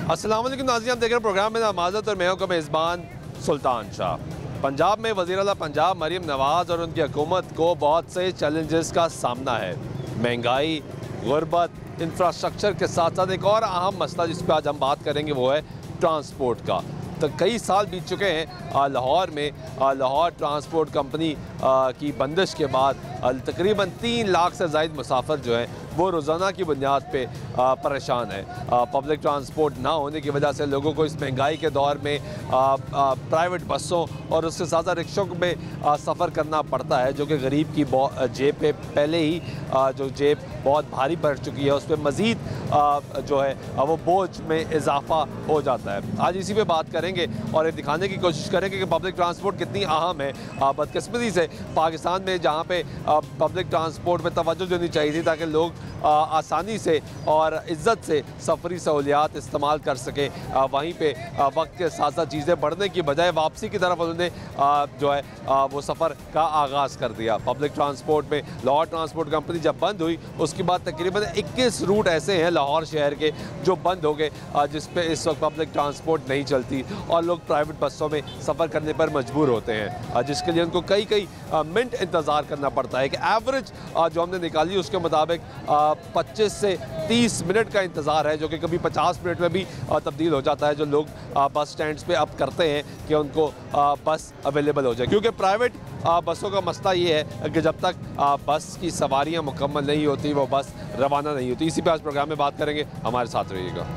अस्सलाम वालेकुम नाज़रीन, आप देख रहे हैं प्रोग्राम में नमाज़त और मैं हूं मेज़बान सुल्तान शाह। पंजाब में वज़ीर आला पंजाब मरीम नवाज़ और उनकी हुकूमत को बहुत से चैलेंजेस का सामना है। महंगाई, गुर्बत, इंफ्रास्ट्रक्चर के साथ साथ एक और अहम मसला जिस पर आज हम बात करेंगे वो है ट्रांसपोर्ट का। तो कई साल बीत चुके हैं लाहौर में लाहौर ट्रांसपोर्ट कंपनी की बंदिश के बाद तकरीबन 3 लाख से ज़ायद मुसाफिर जो हैं वो रोज़ाना की बुनियाद पे परेशान है। पब्लिक ट्रांसपोर्ट ना होने की वजह से लोगों को इस महंगाई के दौर में प्राइवेट बसों और उसके साथ साथ रिक्शों में सफ़र करना पड़ता है, जो कि गरीब की जेब पे पहले ही जो जेब बहुत भारी पड़ चुकी है उस पर मज़ीद जो है वो बोझ में इजाफा हो जाता है। आज इसी पे बात करेंगे और ये दिखाने की कोशिश करेंगे कि पब्लिक ट्रांसपोर्ट कितनी अहम है। बदकिस्मती से पाकिस्तान में जहाँ पे पब्लिक ट्रांसपोर्ट में तवज्जो देनी चाहिए थी ताकि लोग आसानी से और इज़्ज़त से सफरी सहूलियात इस्तेमाल कर सके, वहीं पे वक्त के साथ साथ चीज़ें बढ़ने की बजाय वापसी की तरफ उन्होंने जो है वो सफ़र का आगाज़ कर दिया। पब्लिक ट्रांसपोर्ट में लाहौर ट्रांसपोर्ट कंपनी जब बंद हुई उसके बाद तकरीबन 21 रूट ऐसे हैं लाहौर शहर के जो बंद हो गए, जिस पे इस वक्त पब्लिक ट्रांसपोर्ट नहीं चलती और लोग प्राइवेट बसों में सफ़र करने पर मजबूर होते हैं, जिसके लिए उनको कई मिनट इंतज़ार करना पड़ता है। कि एवरेज जो हमने निकाली उसके मुताबिक 25 से 30 मिनट का इंतज़ार है, जो कि कभी 50 मिनट में भी तब्दील हो जाता है, जो लोग बस स्टैंड्स पे अब करते हैं कि उनको बस अवेलेबल हो जाए। क्योंकि प्राइवेट बसों का मसला ये है कि जब तक बस की सवारियां मुकम्मल नहीं होती वो बस रवाना नहीं होती। इसी पे आज प्रोग्राम में बात करेंगे, हमारे साथ रहिएगा।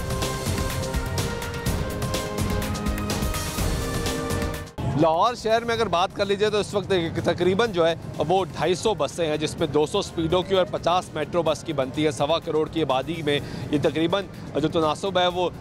लाहौर शहर में अगर बात कर लीजिए तो इस वक्त तकरीबन जो है वो 250 बसें हैं, जिसमें 200 स्पीडों की और 50 मेट्रो बस की बनती है। 1.25 करोड़ की आबादी में ये तकरीबन जो तनासब है वो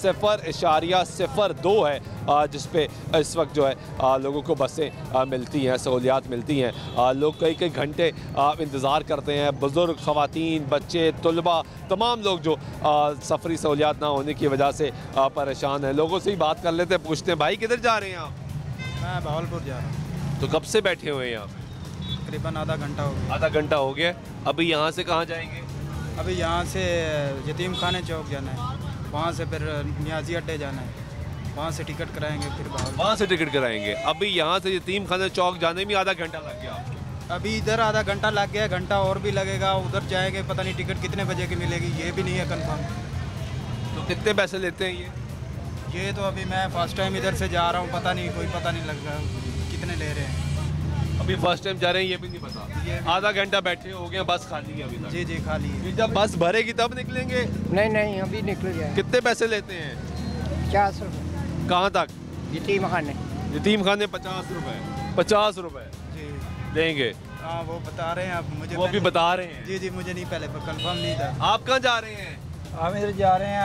0.02 है, जिस पे इस वक्त जो है लोगों को बसें मिलती हैं, सहूलियात मिलती हैं। लोग कई घंटे इंतज़ार करते हैं, बुज़ुर्ग, ख़वातीन, बच्चे, तलबा, तमाम लोग जो सफरी सहूलियात ना होने की वजह से परेशान हैं। लोगों से ही बात कर लेते हैं, पूछते हैं भाई किधर जा रहे हैं आप? मैं भावलपुर जा रहा हूँ। तो कब से बैठे हुए हैं यहाँ? तकरीबन आधा घंटा हो गया। आधा घंटा हो गया। अभी यहाँ से कहाँ जाएंगे? अभी यहाँ से यतीम खाने चौक जाना है, वहाँ से फिर नियाजी अड्डे जाना है, वहाँ से टिकट कराएंगे, फिर वहाँ से टिकट कराएंगे। अभी यहाँ से यतीम खाने चौक जाने में आधा घंटा लग गया आपको? अभी इधर आधा घंटा लग गया, घंटा और भी लगेगा। उधर जाएंगे, पता नहीं टिकट कितने बजे की मिलेगी, ये भी नहीं है कंफर्म। तो कितने पैसे लेते हैं ये तो अभी मैं फर्स्ट टाइम इधर से जा रहा हूँ, पता नहीं लग रहा कितने ले रहे हैं। अभी फर्स्ट टाइम जा रहे हैं, ये भी नहीं पता। आधा घंटा बैठे हो गए, बस खाली है अभी तक? जी खाली है। जब बस भरेगी तब निकलेंगे? नहीं अभी निकल गया। कितने पैसे लेते हैं? 50 रुपये। कहाँ तक? यतीम खाने। यतीम खाने 50 रुपये? 50 रुपये जी देंगे? हाँ वो बता रहे हैं आप मुझे, वो भी बता रहे हैं। जी मुझे नहीं, पहले कंफर्म नहीं था। आप कहाँ जा रहे हैं? हम इधर जा रहे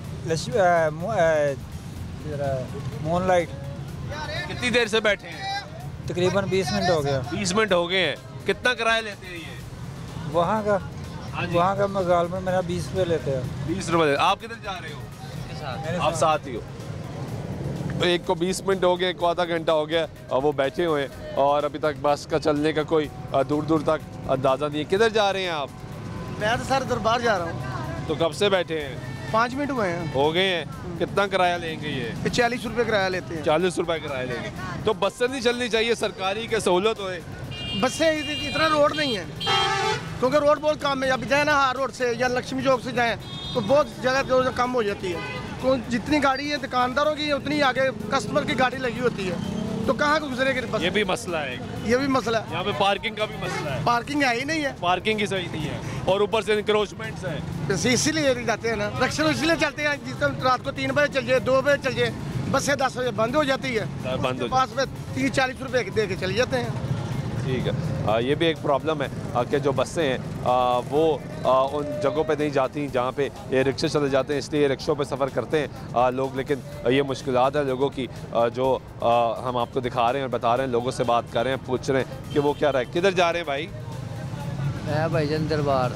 हैं मून लाइट। कितनी देर से बैठे हैं? तकरीबन 20 मिनट हो गया। 20 मिनट हो गए हैं। कितना किराया लेते हैं ये? वहाँ का मगाल में मेरा 20 रुपये लेते हैं। 20 रुपये। आप किधर जा रहे हो? आप साथ ही हो। तो एक को 20 मिनट हो गए, एक को आधा घंटा हो गया और वो बैठे हुए हैं और अभी तक बस का चलने का कोई दूर तक अंदाज़ा नहीं है। किधर जा रहे हैं आप? मैं तो सर दरबार जा रहा हूँ। तो कब से बैठे हैं? 5 मिनट हुए हैं। हो गए हैं। कितना किराया लेंगे ये? 40 रुपये किराया लेते हैं। 40 रुपये किराया लेंगे। तो बस से नहीं चलनी चाहिए, सरकारी के सहूलत होए। बस से इतना रोड नहीं है, क्योंकि रोड बहुत कम है। अभी जाए ना हार रोड से या लक्ष्मी चौक से जाएँ तो बहुत जगह कम हो जाती है। तो जितनी गाड़ी है दुकानदारों की उतनी आगे कस्टमर की गाड़ी लगी होती है, तो कहाँ को गुजरेगी बस? ये भी मसला है। ये भी मसला है। यहाँ पे पार्किंग का भी मसला है। पार्किंग है ही नहीं है। पार्किंग ही सही नहीं है और ऊपर से इंक्रोचमेंट्स है। बस इसीलिए जाते हैं ना, रिक्शा इसलिए चलते हैं जिस टाइम रात को 3 बजे चल जाए, 2 बजे चल जाए, बस से 10 बजे बंद हो जाती है। बंद हो पास में 30-40 रुपये दे के चले जाते हैं। ठीक है। ये भी एक प्रॉब्लम है कि जो बसें हैं वो उन जगहों पे नहीं जाती जहाँ पे ये रिक्शे चले जाते हैं, इसलिए रिक्शों पे सफ़र करते हैं लोग। लेकिन ये मुश्किलात है लोगों की, जो हम आपको दिखा रहे हैं और बता रहे हैं, लोगों से बात कर रहे हैं, पूछ रहे हैं कि वो क्या रहा है। किधर जा रहे हैं भाई? मैं भाईजान दरबार।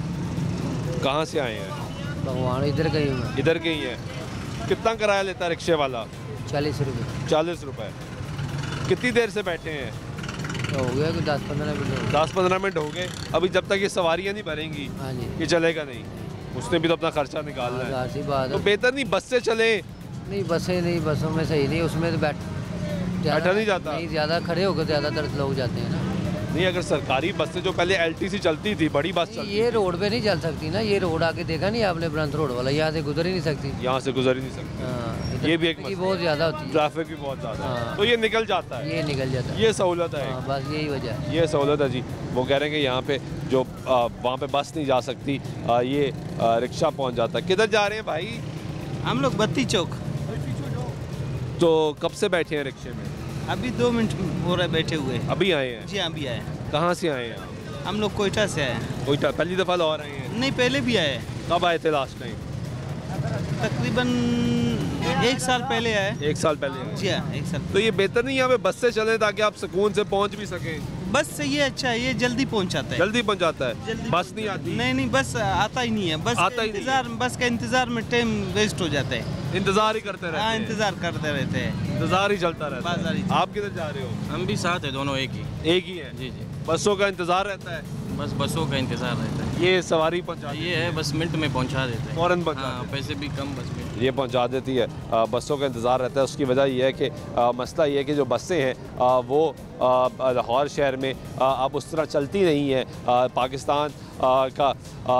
कहाँ से आए हैं? भगवान इधर गई हूँ। इधर के ही हैं। कितना किराया लेता है रिक्शे वाला? 40 रुपये। 40 रुपये। कितनी देर से बैठे हैं? हो गया कि 10-15 मिनट। 10-15 मिनट हो गए। अभी जब तक ये सवारियाँ नहीं भरेंगी हाँ जी, ये चलेगा नहीं। उसने भी तो अपना खर्चा निकालना है। ऐसी बात तो है। बेहतर नहीं बस से चले? नहीं बसें नहीं, बसों में सही नहीं, उसमें तो बैठा नहीं जाता? नहीं, ज़्यादा खड़े होकर ज़्यादातर लोग जाते हैं ना। नहीं, अगर सरकारी बस से जो पहले LTC चलती थी, बड़ी बस चलती ये रोड पे नहीं चल सकती ना, ये रोड आके देखा नहीं आपने, ब्रंथ रोड वाला, यहाँ से गुजर ही नहीं सकती। यहाँ से गुजर ही नहीं सकती। हाँ, इधर ये भी एक ट्रैफिक मसला बहुत ज़्यादा होती है, ट्रैफिक भी बहुत ज़्यादा है। हाँ। तो ये निकल जाता है, ये निकल जाता है। ये सहूलत है। हाँ, बस यही वजह है। ये सहूलत है जी। वो कह रहे हैं कि यहाँ पे जो वहाँ पे बस नहीं जा सकती, ये रिक्शा पहुँच जाता है। किधर जा रहे हैं भाई? हम लोग बत्ती चौक। तो कब से बैठे हैं रिक्शे में? अभी 2 मिनट हो रहे बैठे हुए। अभी आए हैं? जी हाँ, अभी आए। कहाँ से आए हैं? हम लोग कोयटा से आए। कोयटा? पहली दफ़ा लाहौर आए हैं? नहीं, पहले भी आए। कब आए थे लास्ट टाइम? तकरीबन 1 साल पहले आए। 1 साल पहले आए। जी हाँ, 1 साल। तो ये बेहतर नहीं यहाँ पे बस से चलें ताकि आप सुकून से पहुँच भी सकें? बस से ये अच्छा है, ये जल्दी पहुंचाता है। जल्दी पहुँच जाता है? जल्दी बस नहीं आती? नहीं, बस आता ही नहीं है। बस आता ही नहीं है। बस का इंतजार में टाइम वेस्ट हो जाता है। इंतजार ही करते रहते हाँ, हैं? इंतजार करते रहते हैं। इंतजार ही चलता रहता बाजार ही है। चलता आप किधर जा रहे हो? हम भी साथ है, दोनों एक ही है? जी। बसों का इंतजार रहता है? बस बसों का इंतज़ार रहता है। ये सवारी पहुँचा ये है बस मिनट में पहुंचा देते हैं, फ़ौरन पहुँचा हाँ, देते हैं। पैसे भी कम बस में। ये पहुंचा देती है। बसों का इंतज़ार रहता है। उसकी वजह ये है कि मसला ये है कि जो बसें हैं वो लाहौर शहर में अब उस तरह चलती नहीं है। पाकिस्तान का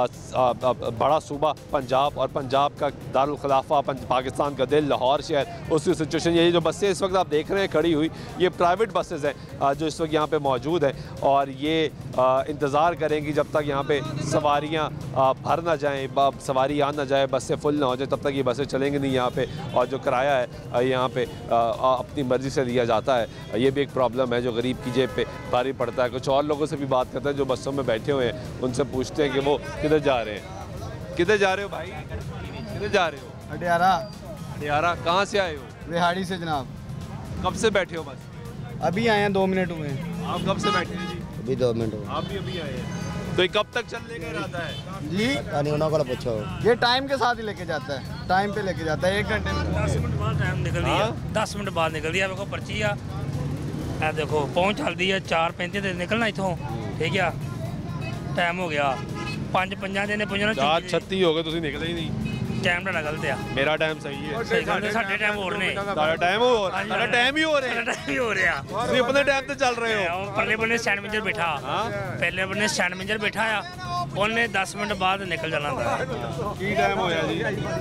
बड़ा सूबा पंजाब और पंजाब का दारुल खिलाफा पाकिस्तान का दिल लाहौर शहर, उसकी सिचुएशन यही। जो बसें इस वक्त आप देख रहे हैं खड़ी हुई, ये प्राइवेट बसेस हैं जो इस वक्त यहाँ पे मौजूद हैं और ये इंतज़ार करेंगी जब तक यहाँ पे सवारियाँ भर ना जाएँ, सवारी आ ना जाए, बसें फुल ना हो जाए, तब तक ये बसें चलेंगी नहीं यहाँ पे। और जो किराया है यहाँ पे अपनी मर्ज़ी से दिया जाता है। ये भी एक प्रॉब्लम है जो गरीब की जेब पे भारी पड़ता है। कुछ और लोगों से भी बात करते हैं जो बसों में बैठे हुए हैं, उनसे पूछते हैं कि वो किधर जा रहे हैं। किधर जा रहे हो भाई? किधर जा रहे हो? अडियारा। अडियारा? कहाँ से आए हो? रिहाड़ी से जनाब। कब से बैठे हो बस? अभी आए हैं, 2 मिनट हुए हैं। आप कब से बैठे हैं जी? अभी 2 मिनट हुए। आप भी अभी आए हैं? तो ये कब तक चलने का इरादा है जी? पूछो। ये टाइम के साथ ही लेके जाता है, टाइम पे लेके जाता है। 1 घंटे में 10 मिनट बाद टाइम निकल दिया। हाँ? 10 मिनट बाद निकल दिया। देखो पर्ची आ, ਇਹ देखो पहुँच चलती है 4:35 ਤੇ निकलना इतों, ठीक है? टाइम हो गया 5:05 ਦੇ ਨੇ ਪਹੁੰਚਣਾ। 4:36 हो गए, तुसी निकले ही नहीं। टाइम ਤੁਹਾਡਾ गलत ਆ। मेरा टाइम सही है। सही गल है, ਸਾਡੇ टाइम ਹੋਰ ਨੇ। सारा टाइम हो सारा टाइम ही हो रहे हैं। टाइम ही हो ਰਿਹਾ। ਤੁਸੀਂ अपने टाइम ਤੇ ਚੱਲ ਰਹੇ ਹੋ। ਉਹ ਪਰਲੇ ਬੰਨੇ ਸਟੈਂਡ ਮੈਨੇਜਰ ਬੈਠਾ। हाँ? ਪਹਿਲੇ ਬੰਨੇ ਸਟੈਂਡ ਮੈਨੇਜਰ ਬੈਠਾ ਆ, ਉਹਨੇ 10 ਮਿੰਟ ਬਾਅਦ ਨਿਕਲ ਜਾਣਾ ਹੁੰਦਾ। ਕੀ टाइम होया जी?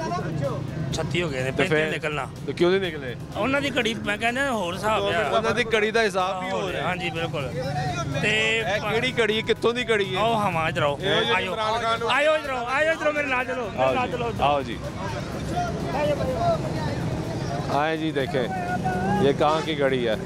36 ਹੋ ਗਏ ਨੇ, ਤੇ 35 ਨਿਕਲਣਾ। तो क्यों नहीं निकले? ਉਹਨਾਂ ਦੀ ਘੜੀ ਮੈਂ ਕਹਿੰਦਾ ਹੋਰ ਹਿਸਾਬ ਆ। ਉਹਨਾਂ ਦੀ ਘੜੀ ਦਾ ਹਿਸਾਬ ਵੀ ਹੋ ਰਿਹਾ। ਹਾਂਜੀ ਬਿਲਕੁਲ। ਤੇ ਇਹ ਕਿਹੜੀ ਘੜੀ ਹੈ? ਕਿੱਥੋਂ ਦੀ ਘੜੀ ਹੈ? आओ हम इधर आओ, आयो आयो इधर आओ, आयो इधर मेरे ना चलो, मेरे ना चलो। आओ जी, आए जी। देखें ये कहाँ की घड़ी है?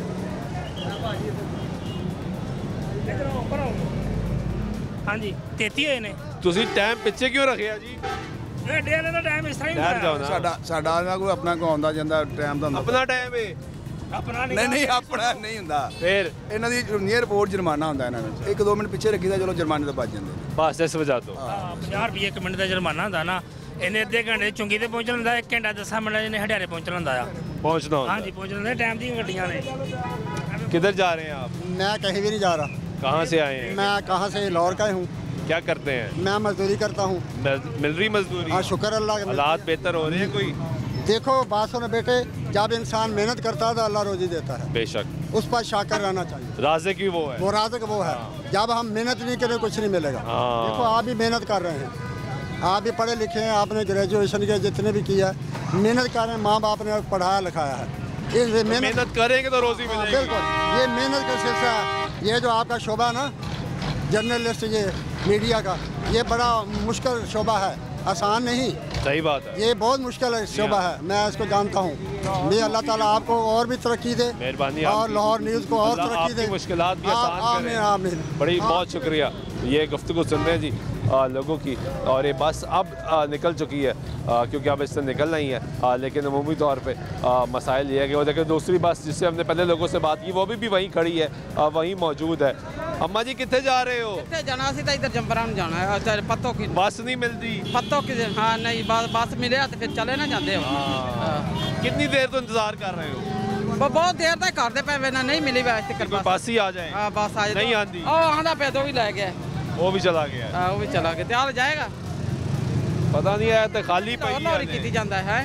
हाँ जी 33 ਹੋਏ ਨੇ। ਤੁਸੀਂ ਟਾਈਮ ਪਿੱਛੇ ਕਿਉਂ ਰੱਖਿਆ ਜੀ? ਇਹ ਡੇਲੇ ਦਾ ਟਾਈਮ ਇਸ ਤਰ੍ਹਾਂ ਹੀ ਠਹਿਰ ਜਾਓ ਹੁੰਦਾ। ਨਾ। ਸਾਡਾ ਨਾ ਕੋਈ ਆਪਣਾ ਕੋ ਆਉਂਦਾ ਜਾਂਦਾ ਟਾਈਮ ਦਾ ਹੁੰਦਾ। ਆਪਣਾ ਟਾਈਮ ਹੈ? ਆਪਣਾ ਨਹੀਂ ਆਪਣਾ ਨਹੀਂ ਹੁੰਦਾ। ਫਿਰ ਇਹਨਾਂ ਦੀ ਨੀਅਰ ਰਿਪੋਰਟ ਜੁਰਮਾਨਾ ਹੁੰਦਾ ਇਹਨਾਂ ਵਿੱਚ। 1-2 ਮਿੰਟ ਪਿੱਛੇ ਰੱਖੀਦਾ, ਚਲੋ ਜੁਰਮਾਨੇ ਤੋਂ ਬਚ ਜਾਂਦੇ। ਬਸ ਇਸ ਵਜ੍ਹਾ ਤੋਂ 50 ਰੁਪਏ 1 ਮਿੰਟ ਦਾ ਜੁਰਮਾਨਾ ਹੁੰਦਾ ਨਾ। ਇਹਨੇ ਅੱਧੇ ਘੰਟੇ ਚੁੰਗੀ ਤੇ ਪਹੁੰਚਣਾ ਹੁੰਦਾ, 1 ਘੰਟਾ 10 ਮਿੰਟ ਇਹਨੇ ਹੜਿਆਰੇ ਪਹੁੰਚਣਾ ਹੁੰਦਾ ਆ। पहुंचना होता ਹਾਂਜੀ ਪਹੁੰਚਣਾ ਹੁੰਦਾ, ਟਾਈਮ ਦੀਆਂ ਗੱਡੀਆਂ ਨੇ। है। किधर जा रहे हैं आप? मैं कहीं भी नहीं जा रहा। कहाँ से आए हैं? मैं कहाँ से, लाहौर का ही हूँ। क्या करते हैं? मैं मजदूरी करता हूँ। मिल रही मजदूरी? हाँ, शुक्र अल्लाह का। हालात बेहतर हो रहे हैं कोई? देखो बात सुनो बेटे, जब इंसान मेहनत करता है तो अल्लाह रोजी देता है, बेशक उस पर शाकर रहना चाहिए। राज़े की वो है, वो राज़िक वो है। जब हम मेहनत नहीं करें कुछ नहीं मिलेगा। हाँ। देखो आप भी मेहनत कर रहे हैं, आप भी पढ़े लिखे हैं, आपने ग्रेजुएशन किया, जितने भी किया मेहनत कर रहे हैं, माँ बाप ने पढ़ाया लिखाया है। इस मेहनत करेंगे तो रोजी मिलेगी। बिल्कुल, ये मेहनत का सिलसिला है। ये जो आपका शोबा है ना, जर्नलिस्ट, ये मीडिया का, ये बड़ा मुश्किल शोबा है, आसान नहीं। सही बात है, ये बहुत मुश्किल है शोबा है, मैं इसको जानता हूँ। मैं अल्लाह ताला आपको और भी तरक्की दे, मेहरबानी और लाहौर न्यूज़ को और तरक्की दे, मुश्किलात भी आसान आमीन करें। आमीन। बड़ी बहुत शुक्रिया। ये गुफ्तगू सुन रहे हैं जी लोगों की, और ये बस अब निकल चुकी है क्योंकि अब इससे निकलना ही है। लेकिन अमूमी तौर पे मसाइल ये है कि वो देखें दूसरी बस जिससे हमने पहले लोगों से बात की वो भी वहीं खड़ी है, वहीं मौजूद है। अम्मा जी कितने जा रहे हो? कितने जाना सी तो इधर जंबरान जाना है, अच्छा पत्तों की बस नहीं मिलती? पत्तों की हाँ नहीं, बस मिले तो फिर चले ना जाते हो। कितनी देर तो इंतजार कर रहे हो? वो बहुत देर तक करते पे ना, नहीं मिली वैसे कोई बस ही आ जाए? हाँ बस आ जाए, नहीं आती? ओ आंधा पे तो भी ले गया, वो भी चला गया? वो भी चला गया, तैयार जाएगा। पता नहीं आया तो खाली की जाता है।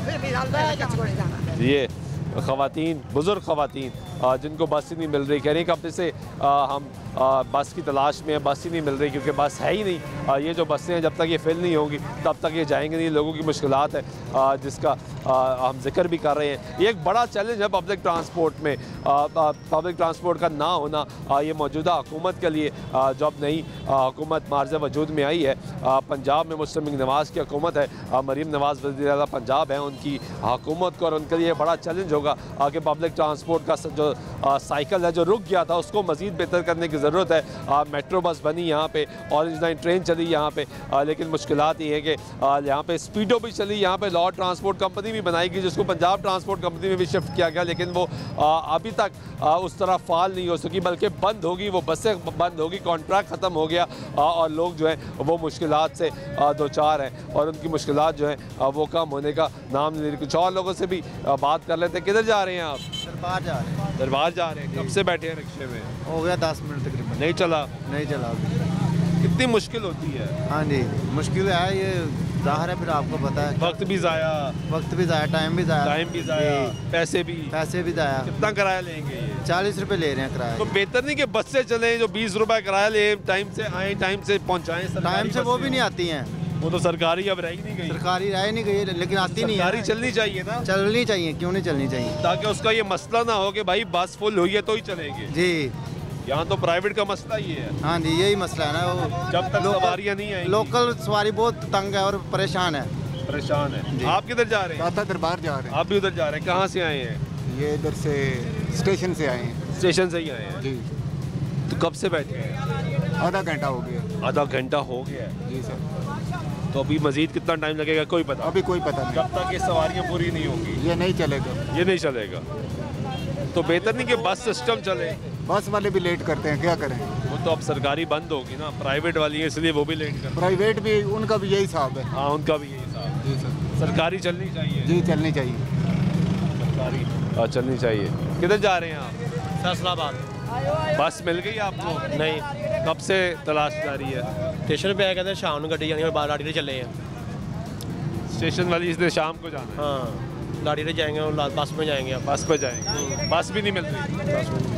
ये ख़वातीन, बुज़ुर्ग ख़वातीन जिनको बस ही नहीं मिल रही, कह रही कब से हम बस की तलाश में, बस ही नहीं मिल रही क्योंकि बस है ही नहीं। ये जो बसें हैं जब तक ये फिल नहीं होंगी तब तक ये जाएंगे नहीं। लोगों की मुश्किलात है जिसका हम जिक्र भी कर रहे हैं। ये एक बड़ा चैलेंज है पब्लिक ट्रांसपोर्ट में। पब्लिक ट्रांसपोर्ट का ना होना ये मौजूदा हुकूमत के लिए, जब नई हुकूमत मार्ज़ वजूद में आई है, पंजाब में मुस्लिम लीग नवाज़ की हुकूमत है, मरीम नवाज़ वज़ीर आला पंजाब है, उनकी हुकूमत को और उनके लिए बड़ा चैलेंज होगा कि पब्लिक ट्रांसपोर्ट का जो साइकिल है जो रुक गया था उसको मज़ीद बेहतर करने की ज़रूरत है। मेट्रो बस बनी यहाँ पे, ऑरेंज लाइन ट्रेन चली यहाँ पे, लेकिन मुश्किलात ये है कि यहाँ पे स्पीडो भी चली, यहाँ पे लॉ ट्रांसपोर्ट कंपनी भी बनाई गई जिसको पंजाब ट्रांसपोर्ट कंपनी में भी शिफ्ट किया गया, लेकिन वो अभी तक उस तरह फाल नहीं हो सकी, बल्कि बंद होगी, वो बसें बंद होगी, कॉन्ट्रैक्ट ख़त्म हो गया और लोग जो हैं वो मुश्किलात से दो चार हैं और उनकी मुश्किलात जो हैं वो कम होने का नाम नहीं ले रही। कुछ और लोगों से भी बात कर लेते हैं। किधर जा रहे हैं आप? दरबार जा रहे हैं। दरबार जा रहे हैं। कब से बैठे हैं रिक्शे में? हो गया 10 मिनट तकरीबन। नहीं चला? नहीं चला। कितनी मुश्किल होती है? हाँ जी मुश्किल है, ये ज़ाहिर है, फिर आपको पता है वक्त भी ज़ाया, टाइम भी ज़ाया, पैसे भी ज़ाया। कितना किराया लेंगे ये? 40 रुपये ले रहे हैं किराया। तो बेहतर नहीं कि बस से चलें जो 20 रुपये किराया ले, टाइम से आए, टाइम से पहुँचाएँ। टाइम से वो भी नहीं आती हैं, वो तो सरकारी अब रह ही नहीं गई। सरकारी रह नहीं गई, लेकिन आती नहीं है। सरकारी चलनी चाहिए ना, चलनी चाहिए, क्यों नहीं चलनी चाहिए, ताकि उसका ये मसला ना हो कि भाई बस फुल हुई है तो ही चलेंगे। जी यहाँ तो प्राइवेट का मसला ही है। हाँ जी यही मसला है ना, वो जब तक सवारियाँ नहीं आएंगी। लोकल सवारी बहुत तंग है और परेशान है। आप किधर जा रहे हैं? दरबार जा रहे हैं। आप भी उधर जा रहे हैं? कहाँ से आए हैं? ये इधर से स्टेशन से आए हैं। स्टेशन से ही आए हैं जी। तो कब से बैठे हैं? आधा घंटा हो गया। आधा घंटा हो गया जी सर। तो अभी मजीद कितना टाइम लगेगा कोई पता? अभी कोई पता नहीं। जब तक ये सवारियाँ पूरी नहीं होंगी ये नहीं चलेगा। ये नहीं चलेगा। तो बेहतर नहीं कि बस सिस्टम चले? बस वाले भी लेट करते हैं, क्या करें। वो तो अब सरकारी बंद होगी ना, प्राइवेट वाली है इसलिए वो भी लेट करते हैं। प्राइवेट भी उनका भी यही हिसाब है। हाँ उनका भी यही हिसाब है। जी सर। सरकारी चलनी चाहिए। जी चलनी चाहिए, सरकारी चलनी चाहिए। किधर जा रहे हैं आप? फैसलाबाद। बस मिल गई आपको? नहीं। कब से तलाश जारी है? स्टेशन पे आया कहते हैं शाम को गड्डी जानी है, लाड़ी ले चले हैं। स्टेशन वाली इसने शाम को जाना है? हाँ लाड़ी ले जाएंगे और बस में जाएंगे। आप बस पे जाएंगे? बस भी नहीं मिल रही।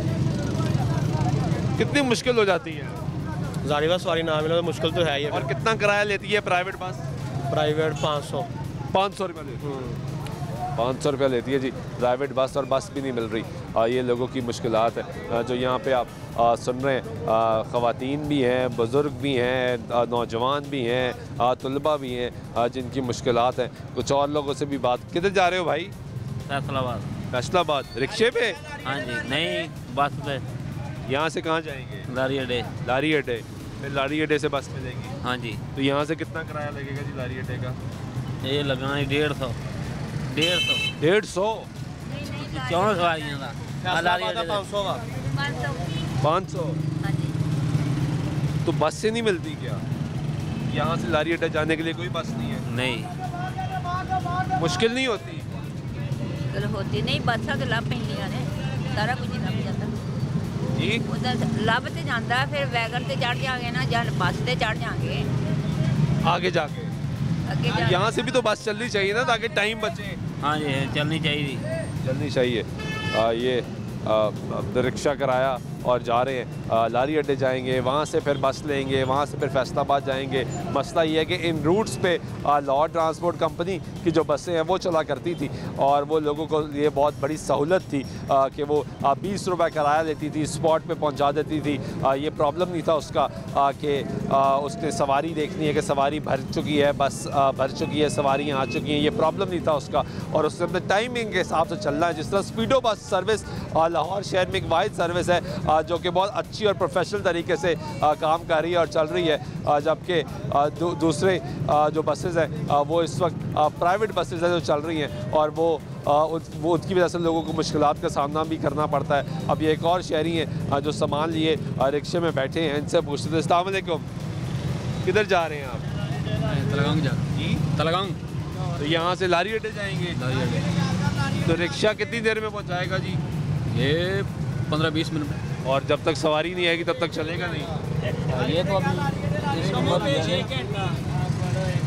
कितनी मुश्किल हो जाती है? जारी बस सवारी ना मिले तो मुश्किल तो है ही है। और कितना किराया लेती है प्राइवेट बस? प्राइवेट 500 रुपये लेती है। 500 रुपये लेती है जी प्राइवेट बस, और बस भी नहीं मिल रही। ये लोगों की मुश्किलात है जो यहाँ पे आप सुन रहे हैं। ख़वातीन भी हैं, बुज़ुर्ग भी हैं, नौजवान भी हैं, तलबा भी हैं जिनकी मुश्किलात हैं। कुछ और लोगों से भी बात। किधर जा रहे हो भाई? फैसलाबाद। फैसलाबाद रिक्शे पे? हाँ जी। नहीं बस पे। यहाँ से कहाँ जाएंगे? लारी अड्डे। लारी अड्डे। फिर लारी अड्डे से बस मिलेगी? हाँ जी। तो यहाँ से कितना किराया लगेगा जी लारी अड्डे का? ये लगना है 150। 150? क्यों सवारियाँ का? लारी अड्डे 500 का। 500? तो बस से नहीं मिलती क्या? यहाँ से लारी अड्डा जाने के लिए कोई बस नहीं है? नहीं। मुश्किल नहीं होती? होती नहीं, बसा तो लभ पैंदियां ने, सारा कुछ लभ जाता जी। उधर लभ ते जाता, फिर वैगन ते चढ़ जाएंगे ना, या बस ते चढ़ जाएंगे आगे जाके। अगे यहाँ से भी तो बस चलनी चाहिए ना ताकि टाइम बचे। हाँ जी चलनी चाहिए। ये रिक्शा कराया और जा रहे हैं लारी अड्डे जाएंगे, वहाँ से फिर बस लेंगे, वहाँ से फिर फैसलाबाद जाएंगे। मसला ये है कि इन रूट्स पे लॉ ट्रांसपोर्ट कंपनी की जो बसें हैं वो चला करती थी और वो लोगों को ये बहुत बड़ी सहूलत थी कि वो 20 रुपये किराया लेती थी, स्पॉट पे पहुँचा देती थी। ये प्रॉब्लम नहीं था उसका कि उसने सवारी देखनी है कि सवारी भर चुकी है, बस भर चुकी है, सवारियाँ आ चुकी हैं, ये प्रॉब्लम नहीं था उसका। और उसने अपने टाइमिंग के हिसाब से चलना है। जिस तरह स्पीडो बस सर्विस लाहौर शहर में एक वाहिद सर्विस है जो कि बहुत अच्छी और प्रोफेशनल तरीके से काम कर रही है और चल रही है, जबकि दूसरे जो बसेस हैं वो इस वक्त प्राइवेट बसेस हैं जो चल रही हैं और वो उसकी वजह से लोगों को मुश्किलात का सामना भी करना पड़ता है। अब ये एक और शहरी हैं जो सामान लिए रिक्शे में बैठे हैं, इनसे पूछते थे। अस्सलाम वालेकुम, किधर जा रहे हैं आप? तलगांव जा जी। तलगांव। तो यहाँ से लारी अड्डे जाएंगे? लारी अड्डे। तो रिक्शा कितनी देर में पहुँचाएगा जी? ये 15-20 मिनट। और जब तक सवारी नहीं आएगी तब तक चलेगा नहीं? ये तो अभी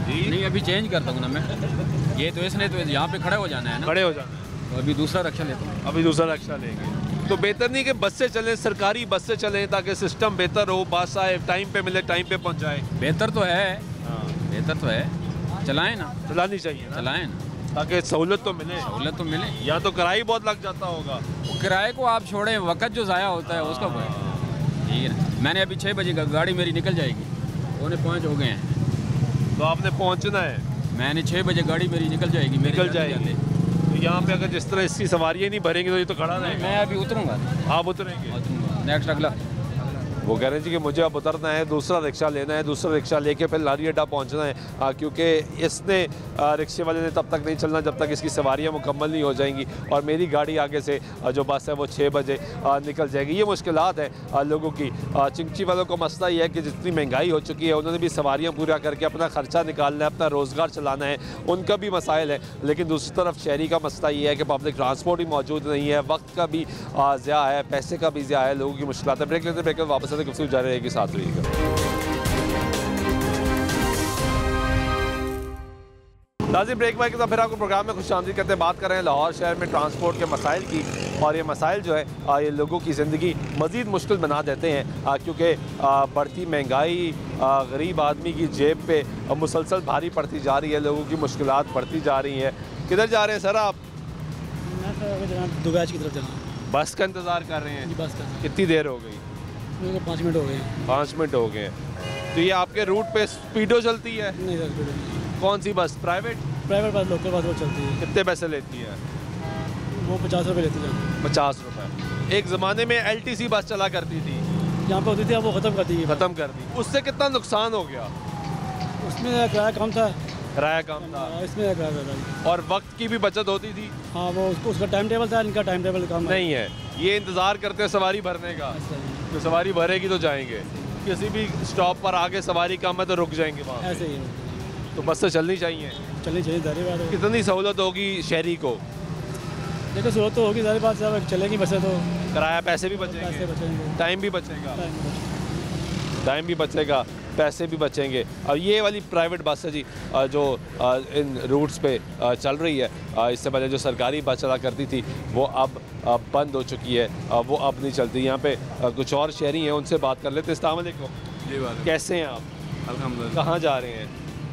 नहीं अभी चेंज करता हूँ ना मैं, ये तो इसने तो यहाँ पे खड़े हो जाना है ना, खड़े हो जाना, तो अभी दूसरा रक्षा लेता हूँ। अभी दूसरा रक्षा लेंगे तो बेहतर नहीं कि बस से चलें, सरकारी बस से चलें ताकि सिस्टम बेहतर हो, बस आए टाइम पे मिले, टाइम पे पहुँचाए। बेहतर तो है, बेहतर तो है, चलाएं ना, चलानी चाहिए, चलाएं ना ताकि सहूलत तो मिले। सहूलत तो मिले। या तो किराया बहुत लग जाता होगा, वो किराए को आप छोड़ें, वक्त जो ज़ाया होता है उसका ठीक है ना। मैंने अभी 6 बजे का गाड़ी मेरी निकल जाएगी, 4:45 हो गए हैं, तो आपने पहुंचना है। मैंने 6 बजे गाड़ी मेरी निकल जाएगी, निकल जाएगी। तो यहाँ पे अगर जिस तरह इसकी सवारियाँ नहीं भरेंगी तो ये तो खड़ा रहेगा। मैं अभी उतरूँगा। आप उतरेंगे? नेक्स्ट अगला वो कह रहे हैं जी कि मुझे अब उतरना है, दूसरा रिक्शा लेना है, दूसरा रिक्शा लेके फिर लारी अड्डा पहुंचना है, क्योंकि इसने रिक्शे वाले ने तब तक नहीं चलना जब तक इसकी सवारियां मुकम्मल नहीं हो जाएंगी, और मेरी गाड़ी आगे से जो बस है वो 6 बजे निकल जाएगी। ये मुश्किलात है लोगों की। चिंची वालों को मसला ये है कि जितनी महंगाई हो चुकी है, उन्होंने भी सवारियाँ पूरा करके अपना ख़र्चा निकालना है, अपना रोज़गार चलाना है, उनका भी मसाइल है। लेकिन दूसरी तरफ शहरी का मसला ये है कि पब्लिक ट्रांसपोर्ट ही मौजूद नहीं है, वक्त का भी ज़्या है, पैसे का भी ज़्या है, लोगों की मुश्किलात है। ब्रेक लेते ब्रेक वापस आते गुफ्तगू जारी रहेगी, साथ रहिएगा। नाज़रीन ब्रेक के साथ फिर आपको प्रोग्राम में खुशामदीद करते बात कर रहे हैं लाहौर शहर में ट्रांसपोर्ट के मसाइल की, और ये मसाइल जो है ये लोगों की ज़िंदगी मज़ीद मुश्किल बना देते हैं, क्योंकि बढ़ती महंगाई गरीब आदमी की जेब पे मुसलसल भारी पड़ती जा रही है, लोगों की मुश्किलात बढ़ती जा रही हैं। किधर जा रहे हैं सर आप? दुबई की तरफ जाना। बस का इंतज़ार कर रहे हैं? बस का। कितनी देर हो गई? 5 मिनट हो गए हैं। 5 मिनट हो गए हैं। तो ये आपके रूट पे स्पीडो चलती है? नहीं सर, स्पीडो नहीं। कौन सी बस? प्राइवेट बस, लोकल बस वो चलती है। कितने पैसे लेती है वो? 50 रुपये लेती है। 50 रुपये। एक ज़माने में LTC बस चला करती थी, यहाँ पे होती थी, अब वो ख़त्म कर दी। ख़त्म कर दी। उससे कितना नुकसान हो गया? उसमें किराया कम था। किराया कम था, इसमें किराया था, और वक्त की भी बचत होती थी। हाँ, वो उसका टाइम टेबल था, इनका टाइम टेबल कम नहीं है। ये इंतज़ार करते हैं सवारी भरने का, तो सवारी भरेगी तो जाएंगे, किसी भी स्टॉप पर आगे सवारी कम है तो रुक जाएंगे वहाँ। ऐसे ही है। तो बस से चलनी चाहिए, चलनी चाहिए, जारी बात है। कितनी सहूलत होगी शहरी को? देखो सहूलत तो होगी, जारी बात है, चलेंगी बसें तो किराया, पैसे भी बचेंगे, टाइम भी बचेगा, टाइम भी बचेगा, पैसे भी बचेंगे। और ये वाली प्राइवेट बस है जी जो इन रूट्स पे चल रही है, इससे पहले जो सरकारी बस चला करती थी वो अब बंद हो चुकी है, वो अब नहीं चलती। यहाँ पे कुछ और शहरी हैं, उनसे बात कर लेते हैं। अस्सलाम वालेकुम जी। बात कैसे हैं आप? अल्हम्दुलिल्लाह। कहाँ जा रहे हैं?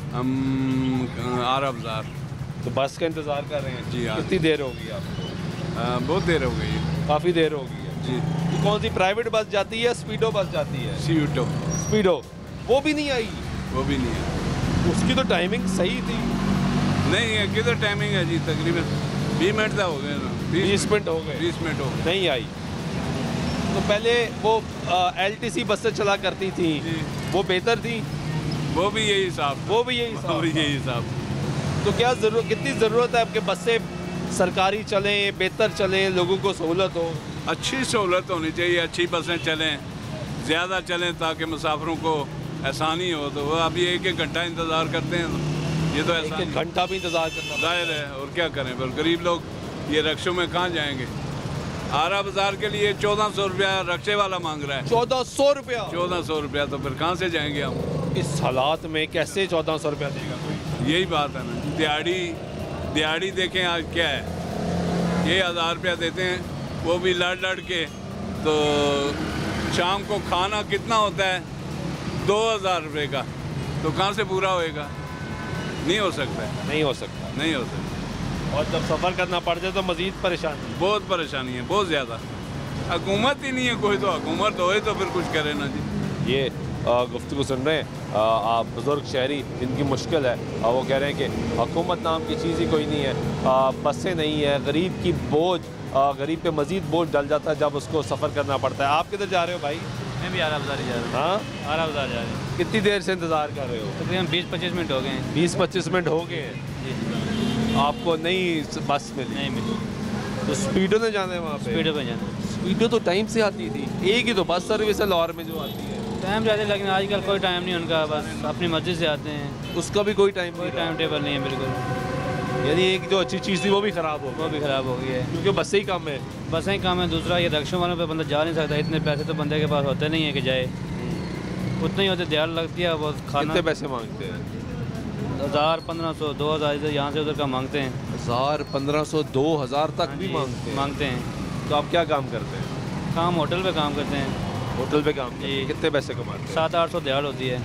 हम आरा बाज़ार। तो बस का इंतज़ार कर रहे हैं? जी हाँ। कितनी देर होगी आपको? बहुत देर हो गई है। काफ़ी देर हो गई है जी। तो कौन सी प्राइवेट बस जाती है, स्पीडो बस जाती है? स्पीडो वो भी नहीं आई? वो भी नहीं है। उसकी तो टाइमिंग सही थी। नहीं है, किधर टाइमिंग है जी? तकरीबन 20 मिनट तो हो गए ना। 20 मिनट हो गए। 20 मिनट हो गए, नहीं आई। तो पहले वो LTC बस से चला करती थी, वो बेहतर थी? वो भी यही हिसाब, वो भी यही हिसाब। तो क्या ज़रूरत, कितनी ज़रूरत है आपके बसें सरकारी चलें, बेहतर चलें, लोगों को सहूलत हो? अच्छी सहूलत होनी चाहिए, अच्छी बसें चलें, ज़्यादा चलें ताकि मुसाफिरों को आसानी हो। तो वो अभी 1-1 घंटा इंतज़ार करते हैं, ये तो 1 घंटा भी इंतज़ार करना जाहिर है, और क्या करें। पर गरीब लोग ये रक्षों में कहाँ जाएंगे? आरा बाज़ार के लिए 1400 रुपया रक्षे वाला मांग रहा है। 1400 रुपया? 1400 रुपया, तो फिर कहाँ से जाएंगे हम? इस हालात में कैसे 1400 रुपया देगा कोई? यही बात है ना। दिहाड़ी देखें आज क्या है, ये 1000 रुपया देते हैं, वो भी लड़ के। तो शाम को खाना कितना होता है? 2000 रुपये का, तो कहाँ से पूरा होएगा? नहीं हो सकता है। नहीं हो सकता, नहीं हो सकता। और जब सफ़र करना पड़ जाए तो मज़ीद परेशानी, बहुत परेशानी है, बहुत ज़्यादा। हुकूमत ही नहीं है कोई, तो हुकूमत होए तो फिर कुछ करे ना जी। ये गुफ्तगू सुन रहे हैं आप बुज़ुर्ग शहरी, इनकी मुश्किल है। वो कह रहे हैं कि हुकूमत नाम की चीज़ ही कोई नहीं है, बसें नहीं है, गरीब की बोझ, गरीब पे मज़ीद बोझ डल जाता है जब उसको सफ़र करना पड़ता है। आप किधर जा रहे हो भाई? मैं भी आरा बाज़ार जा रहा हूँ। हाँ, आरा बाज़ार जा रहे हैं। कितनी देर से इंतज़ार कर रहे हो? तकरीबन 20-25 मिनट हो गए हैं। 20-25 मिनट हो गए हैं। आपको नहीं बस मिली? नहीं मिली। तो स्पीडो में जाना है वहाँ पे? स्पीडो पे जाना है। स्पीडो तो टाइम से आती थी, एक ही तो बस सर्विस है लाहौर में जो आती है। टाइम रहते, लेकिन आजकल कोई टाइम नहीं उनका, बस अपनी मर्जी से आते हैं। उसका भी कोई टाइम टेबल नहीं है बिल्कुल। यानी एक जो अच्छी चीज़ थी वो भी ख़राब हो गई? वो भी ख़राब हो गई है, क्योंकि बसें ही कम है। बसें ही कम है। दूसरा ये रक्षों वालों पे बंदा जा नहीं सकता, इतने पैसे तो बंदे के पास होते नहीं है कि जाए। उतना ही होते, दिहाड़ लगती है, वो खाना। कितने पैसे मांगते हैं? 1000 1500 2000 इधर यहाँ से उधर का मांगते हैं। 1000 1500 2000 तक भी मांगते हैं। तो आप क्या काम करते हैं? काम होटल पे काम करते हैं। होटल पे काम करते हैं। कितने पैसे कमाते हैं? 700-800 दिहाड़ होती है।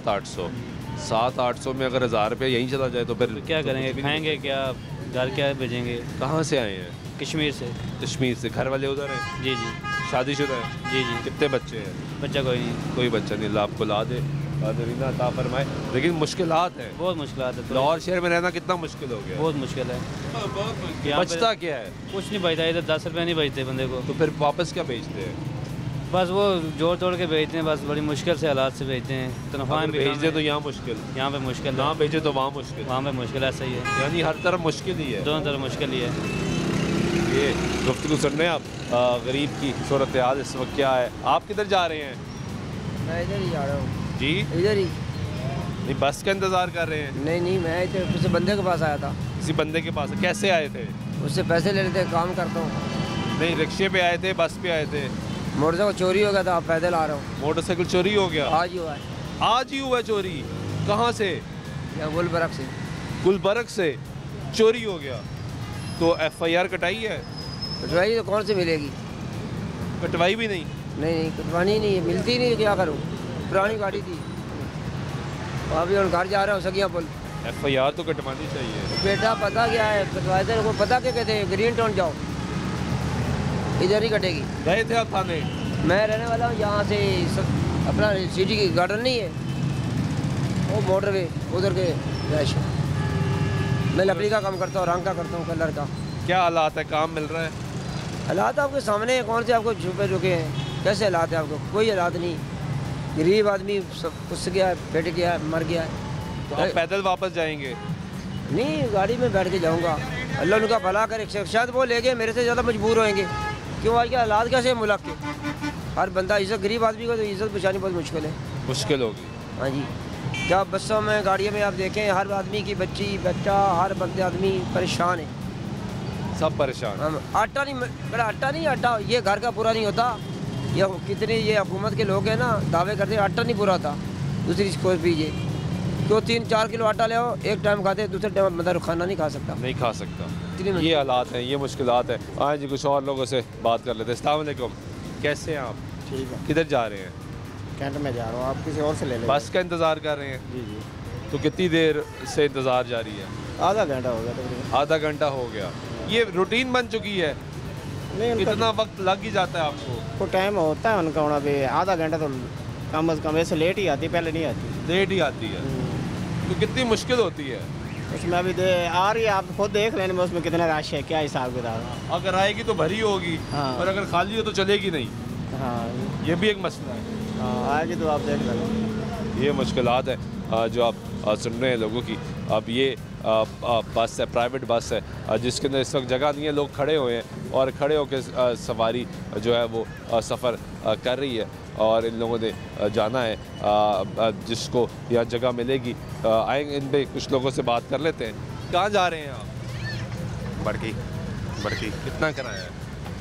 700 में अगर 1000 रुपये यहीं चला जाए तो फिर क्या करेंगे? खाएंगे क्या? घर क्या भेजेंगे? कहाँ से आए हैं? कश्मीर से। कश्मीर से। घर वाले उधर हैं? जी जी। शादीशुदा है? जी जी। कितने बच्चे हैं? बच्चा कोई नहीं। कोई बच्चा नहीं। अल्लाह आपको ला दे, रीना अता फरमाए। लेकिन मुश्किलात हैं, बहुत मुश्किलात है। लाहौर शहर में रहना कितना मुश्किल हो गया? बहुत मुश्किल है। बचता क्या है? कुछ नहीं बचता, इधर 10 रुपये नहीं बचते बंदे को। तो फिर वापस क्या बेचते हैं? बस वो जोड़ तोड़ के बेचते हैं, बस बड़ी मुश्किल से हालात से बेचते हैं। तनख्वाह भेज दे तो यहाँ मुश्किल, यहाँ पे मुश्किल, ना भेजे तो वहाँ मुश्किल। वहाँ पे मुश्किल ऐसा ही है, यानी हर तरफ मुश्किल ही है। दोनों तरफ मुश्किल ही है। ये गुफ्तगू सुन रहे हैं आप गरीब की सूरत हाल इस वक्त क्या है। आप किधर जा रहे हैं? मैं इधर ही जा रहा हूँ। जी इधर ही। नहीं बस का इंतज़ार कर रहे हैं? नहीं मैं इधर किसी बंदे के पास आया था। किसी बंदे के पास? कैसे आए थे? उससे पैसे ले लेते, काम करता हूँ। नहीं रिक्शे पे आए थे, बस पे आए थे? मोटरसाइकिल चोरी हो गया था, पैदल आ रहा हूँ। मोटरसाइकिल चोरी हो गया? आज ही हुआ है। आज ही हुआ चोरी? कहाँ से? गुलबर्ग से। गुलबर्ग से चोरी हो गया? तो FIR कटाई है? कटवाई तो कौन से मिलेगी? कटवाई भी नहीं? नहीं कटवानी नहीं है, मिलती नहीं, क्या करूँ? पुरानी गाड़ी थी। अभी हम घर जा रहे हो सगिया पुल। FIR तो कटवानी चाहिए। बेटा पता क्या है, कटवाए थे को पता क्या कहते हैं, ग्रीन टाउन जाओ, इधर ही कटेगी। गए थे आप थाने? मैं रहने वाला हूँ यहाँ से अपना सिटी की गार्डन नहीं है वो मोटरवे उधर के रैश। मैं लकड़ी का काम करता हूँ, रंग का करता हूँ, कलर का। क्या हालात है? काम मिल रहा है? हालात आपके सामने है, कौन से आपको छुपे रुके हैं? कैसे हालात है आपको? कोई हालात नहीं। गरीब आदमी सब कुछ गया, बैठ गया, मर गया। तो आप पैदल वापस जाएंगे? नहीं गाड़ी में बैठ के जाऊँगा। अल्लाह उनका भला करे, शायद वो ले गए, मेरे से ज़्यादा मजबूर होएंगे। क्यों आज के हालात कैसे हैं मुल्क के? हर बंदा इज्जत, गरीब आदमी को तो इज्जत बचानी बहुत मुश्किल है। मुश्किल होगी। हाँ जी। क्या बसों में, गाड़ियों में आप देखें, हर आदमी की बच्ची बच्चा, हर बंदे आदमी परेशान है। सब परेशान। आटा नहीं, बड़ा आटा नहीं, आटा ये घर का पूरा नहीं होता। ये कितने ये हुकूमत के लोग हैं ना, दावे करते हैं आटा नहीं पूरा होता। दूसरी चीज़ पीजिए, क्यों 3-4 किलो आटा ले आओ, एक टाइम खाते, दूसरे टाइम मतलब खाना नहीं खा सकता। नहीं खा सकता। ये हालात हैं, ये मुश्किलात है। हाँ जी, कुछ और लोगों से बात कर लेते हैं। अस्सलाम वालेकुम, कैसे हैं आप? ठीक है। किधर जा रहे हैं? कैंट में जा रहा हूँ। आप किसी और से ले लें। बस का इंतज़ार कर रहे हैं? जी जी। तो कितनी देर से इंतज़ार जारी है? आधा घंटा हो गया तकरीबन। आधा घंटा हो गया। ये रूटीन बन चुकी है? नहीं, कितना वक्त लग ही जाता है आपको? को टाइम होता है उनका होना भी, आधा घंटा तो कम अज़ कम। वैसे लेट ही आती, पहले नहीं आती। लेट ही आती है? तो कितनी मुश्किल होती है उसमें? अभी आ रही है, आप खुद देख लेने में उसमें कितना रश है, क्या हिसाब किताब। अगर आएगी तो भरी होगी। हाँ। और अगर खाली हो तो चलेगी नहीं। हाँ, ये भी एक मसला है। हाँ, आएगी तो आप देख लेना। ये मुश्किलात है जो आप सुन रहे हैं लोगों की। अब ये बस है, प्राइवेट बस है, जिसके अंदर इस वक्त जगह नहीं है, लोग खड़े हुए हैं और खड़े होकर सवारी जो है वो सफ़र कर रही है। और इन लोगों ने जाना है, जिसको यहाँ जगह मिलेगी आएंगे। इन पे कुछ लोगों से बात कर लेते हैं। कहाँ जा रहे हैं आप? बड़की। कितना किराया है?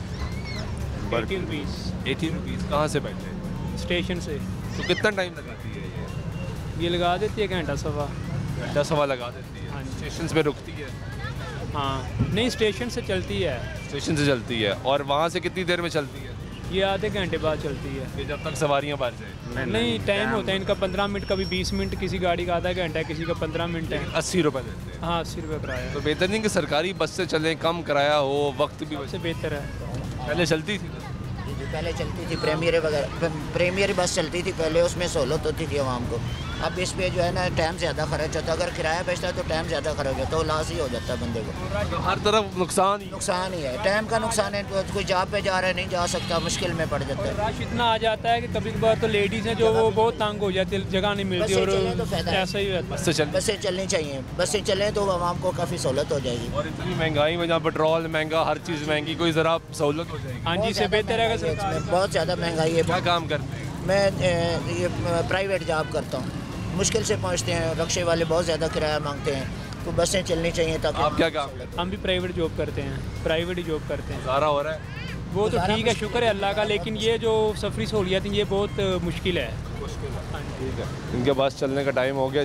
18 रुपीज़। कहाँ से बैठे? स्टेशन से। तो कितना टाइम लगाती है ये लगा देती है घंटा सवा। घंटा सवा लगा देती है? हाँ। स्टेशन पे रुकती है? हाँ नहीं, स्टेशन से चलती है। स्टेशन से चलती है। और वहाँ से कितनी देर में चलती है? ये आधे घंटे बाद चलती है। ये जब तक सवारियाँ भर जाए? नहीं, टाइम होता है इनका 15 मिनट, कभी 20 मिनट, किसी गाड़ी का आधा घंटा है, किसी का 15 मिनट है। 80 रुपये देते हैं? हाँ 80 रुपये किराया। तो बेहतर नहीं कि सरकारी बस से चलें, कम किराया हो, वक्त भी सबसे बेहतर है। पहले चलती थी? पहले चलती थी प्रीमियर वगैरह, प्रीमियर बस चलती थी पहले, उसमें सहूलत होती थी आवाम को। अब इस पे जो है ना टाइम ज़्यादा खर्च होता है। अगर किराया बचता है तो टाइम ज़्यादा खर्च होता है, तो लॉस ही हो जाता है बंदे को। हर तरफ नुकसान ही है, टाइम का नुकसान है। तो कोई जॉब पे जा रहा है, नहीं जा सकता, मुश्किल में पड़ जाता है। रश इतना आ जाता है कि कभी कभार तो लेडीज़ हैं जो वो बहुत तंग हो जाती है, जगह नहीं मिलती। और ऐसा ही है। बसें चलनी चाहिए, बसें चलें तो आवाम को काफ़ी सहूलत हो जाएगी। और इतनी महंगाई में, जहाँ पेट्रोल महंगा, हर चीज़ महंगी, कोई ज़रा सहूलत हो जाएगी। हाँ जी, से बेहतर है सरकार। बहुत ज़्यादा महंगाई है। क्या काम करते हैं? मैं ये प्राइवेट जॉब करता हूँ, मुश्किल से पहुँचते हैं। रिक्शे वाले बहुत ज़्यादा किराया मांगते हैं, तो बसें चलनी चाहिए ताकि। आप क्या काम? हम भी प्राइवेट जॉब करते हैं, प्राइवेट ही जॉब करते हैं। सारा हो रहा है वो तो ठीक है, शुक्र है अल्लाह का, लेकिन ये जो सफरी सहूलियत है ये बहुत मुश्किल है। ठीक है, इनके पास चलने का टाइम हो गया जी।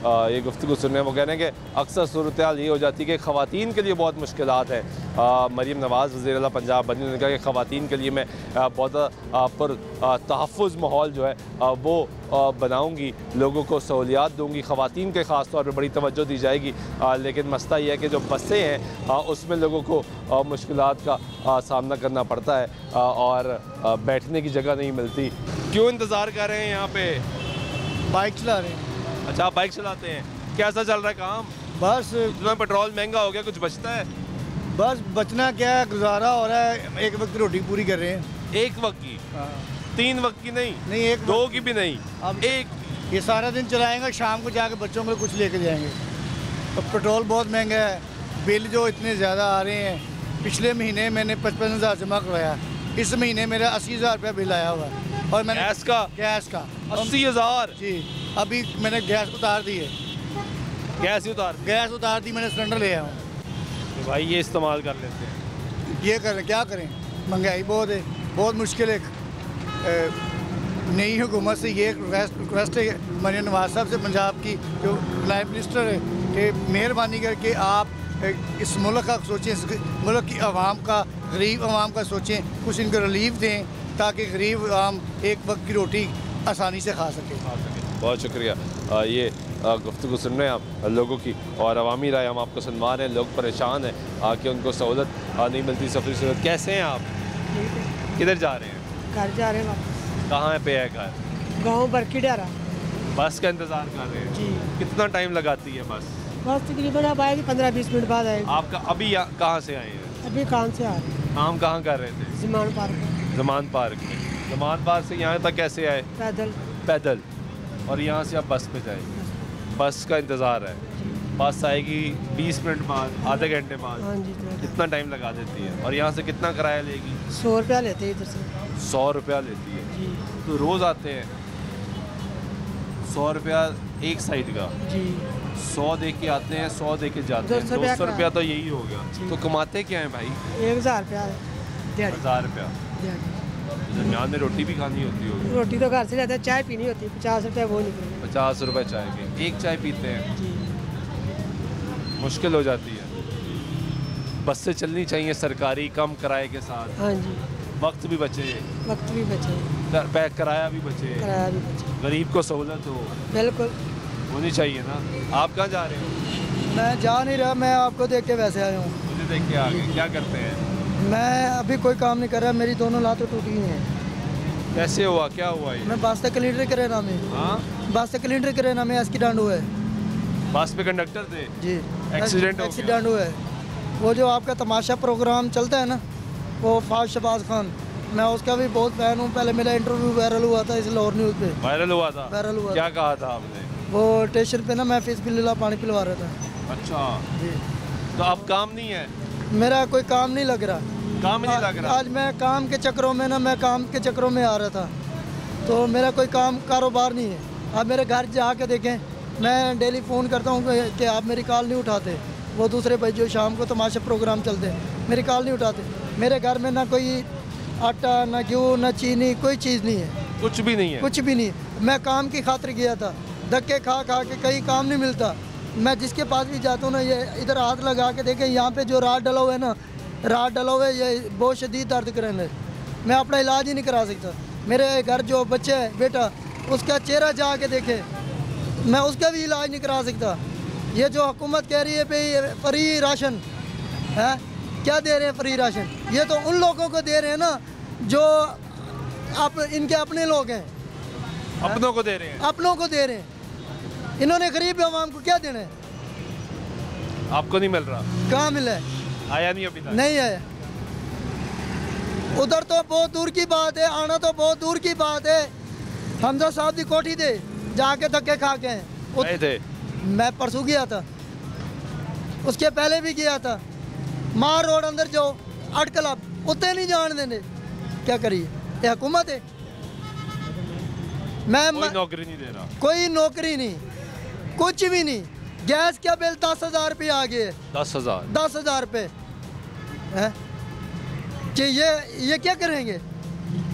ये गुफ्तगू सुनने वो कह रहे हैं कि अक्सर सूरत हाल ये हो जाती है कि ख़वातीन के लिए बहुत मुश्किलात हैं। मरीम नवाज़ वज़ीर आला पंजाब बनी, उन्होंने कहा कि ख़वातीन के लिए मैं बहुत पर तहफ़्फ़ुज़ माहौल जो है वो बनाऊँगी, लोगों को सहूलियात दूँगी, ख़वातीन के ख़ास तौर पर बड़ी तवज्जो दी जाएगी। लेकिन मसला ये है कि जो बसें हैं उसमें लोगों को मुश्किलात का सामना करना पड़ता है और बैठने की जगह नहीं मिलती। क्यों इंतज़ार कर रहे हैं यहाँ पे? बाइक चला रहे हैं। अच्छा, आप बाइक चलाते हैं, कैसा चल रहा है काम? बस इतना पेट्रोल महंगा हो गया, कुछ बचता है? बस बचना क्या है, गुजारा हो रहा है, एक वक्त की रोटी पूरी कर रहे हैं। एक वक्त की? 3 वक्त की नहीं? नहीं, एक 2 की भी नहीं, अब एक। ये सारा दिन चलाएंगे, शाम को जाके बच्चों को कुछ लेके जाएंगे। तो पेट्रोल बहुत महंगा है, बिल जो इतने ज़्यादा आ रहे हैं। पिछले महीने मैंने 55,000 जमा करवाया, इस महीने मेरा 80,000 रुपया बिल आया हुआ है। और मैंने गैस का 80,000? जी, अभी मैंने गैस उतार दी है। गैस उतार दी, मैंने सिलेंडर ले आया हूँ। तो भाई ये इस्तेमाल कर लेते हैं। ये करें, क्या करें, महंगाई बहुत है, बहुत मुश्किल है। नई हुकूमत से ये रिक्वेस्ट है मरीम नवाज साहब से, पंजाब की जो नायब मिनिस्टर है, कि मेहरबानी करके आप इस मुल्क का सोचें, मुल्क की आवाम का, गरीब आवाम का सोचें, कुछ इनको रिलीफ दें ताकि गरीब आवाम एक वक्त की रोटी आसानी से खा सके। बहुत शुक्रिया। ये गुफ्तगू सुन रहे हैं आप लोगों की और अवामी राय हम आपको सुनवा रहे हैं। लोग परेशान हैं कि उनको सहूलत नहीं मिलती, सफरी सहूलत। कैसे हैं आप? किधर जा रहे हैं? घर जा रहे हैं वापस। कहाँ पे है घर? गाँव बरकी डारा। बस का इंतज़ार कर रहे हैं जी। कितना टाइम लगाती है बस? बस तकरीबन अब आएगी 15-20 मिनट बाद आएगी। आपका अभी कहाँ से आए हैं? अभी काम से आ रहे हैं। काम कहाँ कर रहे थे? ज़मान पार्क। ज़मान पार्क में। ज़मान पार्क से यहाँ तक कैसे आए? पैदल। और यहाँ से आप बस पे जाएंगे? बस का इंतज़ार है, बस आएगी 20 मिनट बाद, आधे घंटे बाद। हाँ जी। कितना टाइम लगा देती है? और यहाँ से कितना किराया लेगी? 100 रुपया लेते हैं इधर से। 100 रुपया लेती है जी। तो रोज़ आते हैं? 100 रुपया एक साइड का जी। 100 दे के आते हैं, 100 दे के जाते हैं, 200 रुपया तो यही हो गया। तो कमाते क्या है भाई? 1000 रुपया। 1000 रुपया। दरमियान में रोटी भी खानी होती होगी? रोटी तो घर से लेते हैं, चाय पीनी होती है, 50 रुपया वो निकले। 50 रुपये चाय की, एक चाय पीते हैं जी। मुश्किल हो जाती है। बसें चलनी चाहिए सरकारी, कम किराए के साथ। हाँ जी। वक्त भी बचे, किराया भी बचे, गरीब को सहूलत हो, बिल्कुल होनी चाहिए ना। आप कहाँ जा रहे हो? मैं जा नहीं रहा, मैं आपको देख के वैसे आया हूँ। मुझे देख के आ गए। क्या करते हैं? मैं अभी कोई काम नहीं कर रहा, मेरी दोनों लातें टूटी हैं। कैसे हुआ, क्या हुआ ये? मैं बस से क्लीनर करे नाम है। हाँ, बस से क्लीनर करे नाम है, एक्सीडेंट हुआ है। बस पे कंडक्टर थे जी, एक्सीडेंट हुआ है। वो जो आपका तमाशा प्रोग्राम चलता है ना, वो फाज शबाज खान, मैं उसका भी बहुत फैन हूँ। पहले मेरा इंटरव्यू वायरल हुआ था इस लाहौर न्यूज़ पे। वायरल हुआ था? क्या कहा था आपने? वो स्टेशन पे ना मैं फिज़बिल्लाह पानी पिलवा रहा था। अच्छा जी। तो अब काम नहीं है? मेरा कोई काम नहीं लग रहा। काम नहीं लग रहा? आज मैं काम के चक्करों में ना, मैं काम के चक्करों में आ रहा था, तो मेरा कोई काम कारोबार नहीं है। आप मेरे घर जाके देखें, मैं डेली फ़ोन करता हूँ कि आप मेरी कॉल नहीं उठाते। वो दूसरे भाई जो शाम को तमाशा प्रोग्राम चलते हैं, मेरी कॉल नहीं उठाते। मेरे घर में ना कोई आटा, ना घी, ना चीनी, कोई चीज़ नहीं है। कुछ भी नहीं है? कुछ भी नहीं। मैं काम की खातिर गया था, धक्के खा के कहीं काम नहीं मिलता। मैं जिसके पास भी जाता हूँ ना, ये इधर हाथ लगा के देखें, यहाँ पे जो रात डला हुआ है ना, रात डला हुआ है, ये बहुत शदीद दर्द करेंगे। मैं अपना इलाज ही नहीं करा सकता। मेरे घर जो बच्चे है बेटा, उसका चेहरा जा के देखे, मैं उसका भी इलाज नहीं करा सकता। ये जो हुकूमत कह रही है भाई फ्री राशन है, क्या दे रहे हैं फ्री राशन? ये तो उन लोगों को दे रहे हैं ना जो आप इनके अपने लोग हैं। अपनों को दे रहे हैं? अपनों को दे रहे हैं। इन्होंने गरीब आवाम को क्या देना है? आपको नहीं मिल रहा? कहाँ मिला है? आया नहीं अभी तक? नहीं आया। उधर तो बहुत दूर की बात है, आना तो बहुत दूर की बात है। हमजा साहब की कोठी थे, जाके धक्के खा के गए थे। मैं परसों गया था, उसके पहले भी गया था। मार रोड अंदर जाओ, अटकल आप उतने नहीं जान देने। क्या करिए, ये हुकूमत है। मैं कोई नौकरी नहीं दे रहा? कोई नौकरी नहीं, कुछ भी नहीं। गैस का बिल 10,000 रुपये आ गए। 10,000 रुपये है कि ये क्या करेंगे?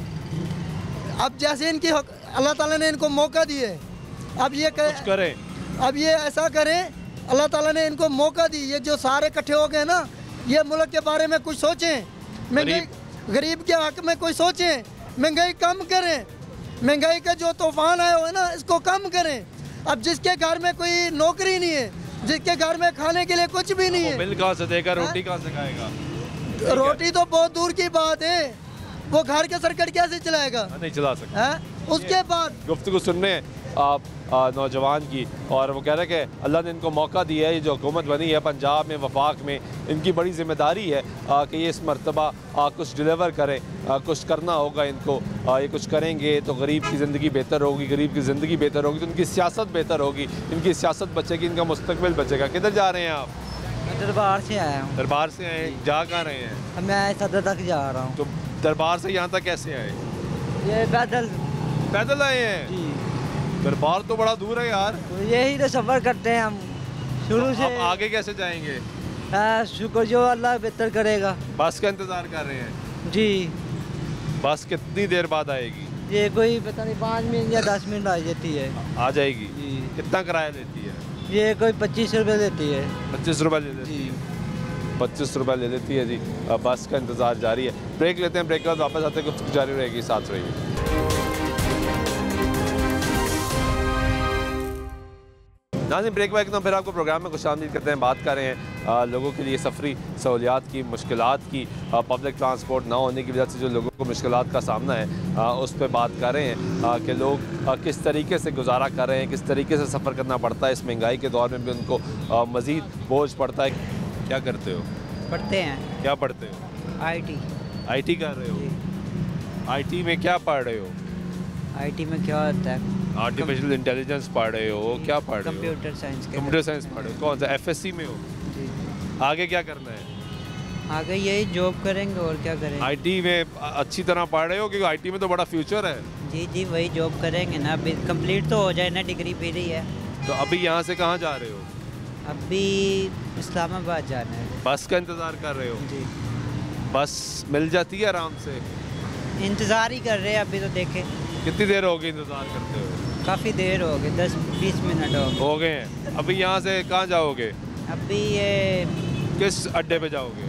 अब जैसे इनकी अल्लाह ताला ने इनको मौका दिए, अब ये कुछ करें। अब ये ऐसा करें, अल्लाह ताला ने इनको मौका दी, ये जो सारे इकट्ठे हो गए ना, ये मुल्क के बारे में कुछ सोचें, महंगाई गरीब के हक में कोई सोचें, महंगाई कम करें, महंगाई का जो तूफान आया हुआ है ना इसको कम करें। अब जिसके घर में कोई नौकरी नहीं है, जिसके घर में खाने के लिए कुछ भी नहीं है, बिल कहाँ से देगा, रोटी कहाँ से खाएगा? रोटी तो बहुत दूर की बात है, वो घर के सर्किट कैसे चलाएगा? नहीं चला सकता। उसके बाद गुफ्तगू सुनने आप नौजवान की, और वो कह रहे हैं कि अल्लाह ने इनको मौका दिया है, ये जो हुकूमत बनी है पंजाब में, वफाक में, इनकी बड़ी ज़िम्मेदारी है कि ये इस मरतबा कुछ डिलीवर करें, कुछ करना होगा इनको। ये कुछ करेंगे तो गरीब की ज़िंदगी बेहतर होगी, गरीब की ज़िंदगी बेहतर होगी तो उनकी सियासत बेहतर होगी, इनकी सियासत बचेगी, इनका मुस्तकबिल बचेगा। किधर जा रहे हैं आप? मैं दरबार से आया हूँ। दरबार से आए, जा कहाँ रहे हैं? मैं सदर तक जा रहा हूँ। तो दरबार से यहाँ तक कैसे आए? ये पैदल आए हैं? दरबार तो बड़ा दूर है यार। तो यही तो सफ़र करते हैं हम शुरू से। अब आगे कैसे जाएंगे? शुक्र जो अल्लाह बेहतर करेगा। बस का इंतज़ार कर रहे हैं? जी। बस कितनी देर बाद आएगी? ये कोई पता नहीं 5 मिनट या 10 मिनट आ जाती है। आ जाएगी? कितना किराया देती है? ये कोई 25 रुपये देती है। 25 रुपये ले लेती है? 25 रुपये ले लेती है जी। बस का इंतज़ार जारी है। ब्रेक लेते हैं, ब्रेक के बाद वापस आते हैं, कुछ जारी रहेगी, साथ रहिए। नाज़रीन, ब्रेक बैक तो फिर आपको प्रोग्राम में खुशामदीद करते हैं। बात कर रहे हैं लोगों के लिए सफरी सहूलियात की, मुश्किलात की, पब्लिक ट्रांसपोर्ट ना होने की वजह से जो लोगों को मुश्किलात का सामना है उस पर बात कर रहे हैं कि लोग किस तरीके से गुजारा कर रहे हैं, किस तरीके से सफ़र करना पड़ता है। इस महंगाई के दौर में भी उनको मज़ीद बोझ पड़ता है। क्या करते हो? पढ़ते हैं। क्या पढ़ते हो? IT कर रहे हो? IT में क्या पढ़ रहे हो? IT में क्या होता है? आर्टिफिशियल इंटेलिजेंस पढ़ रहे हो? क्या पढ़ रहे हो? Computer science. कंप्यूटर साइंस पढ़ रहे हो? कौन सा FSC में हो? जी। आगे क्या करना है? आगे यही जॉब करेंगे और क्या करेंगे। IT में अच्छी तरह पढ़ रहे हो? क्योंकि IT में तो बड़ा फ्यूचर है। जी वही जॉब करेंगे ना, अभी कंप्लीट तो हो जाए ना, डिग्री फिर ही है। तो अभी यहाँ से कहाँ जा रहे हो? अभी इस्लामाबाद जाना है। बस का इंतज़ार कर रहे हो? जी। बस मिल जाती है आराम से? इंतज़ार ही कर रहे हैं अभी तो। देखें कितनी देर हो गई इंतज़ार करते हुए? काफ़ी देर हो गई, 10-20 मिनट हो गए हैं। अभी यहाँ से कहाँ जाओगे? अभी ये किस अड्डे पे जाओगे?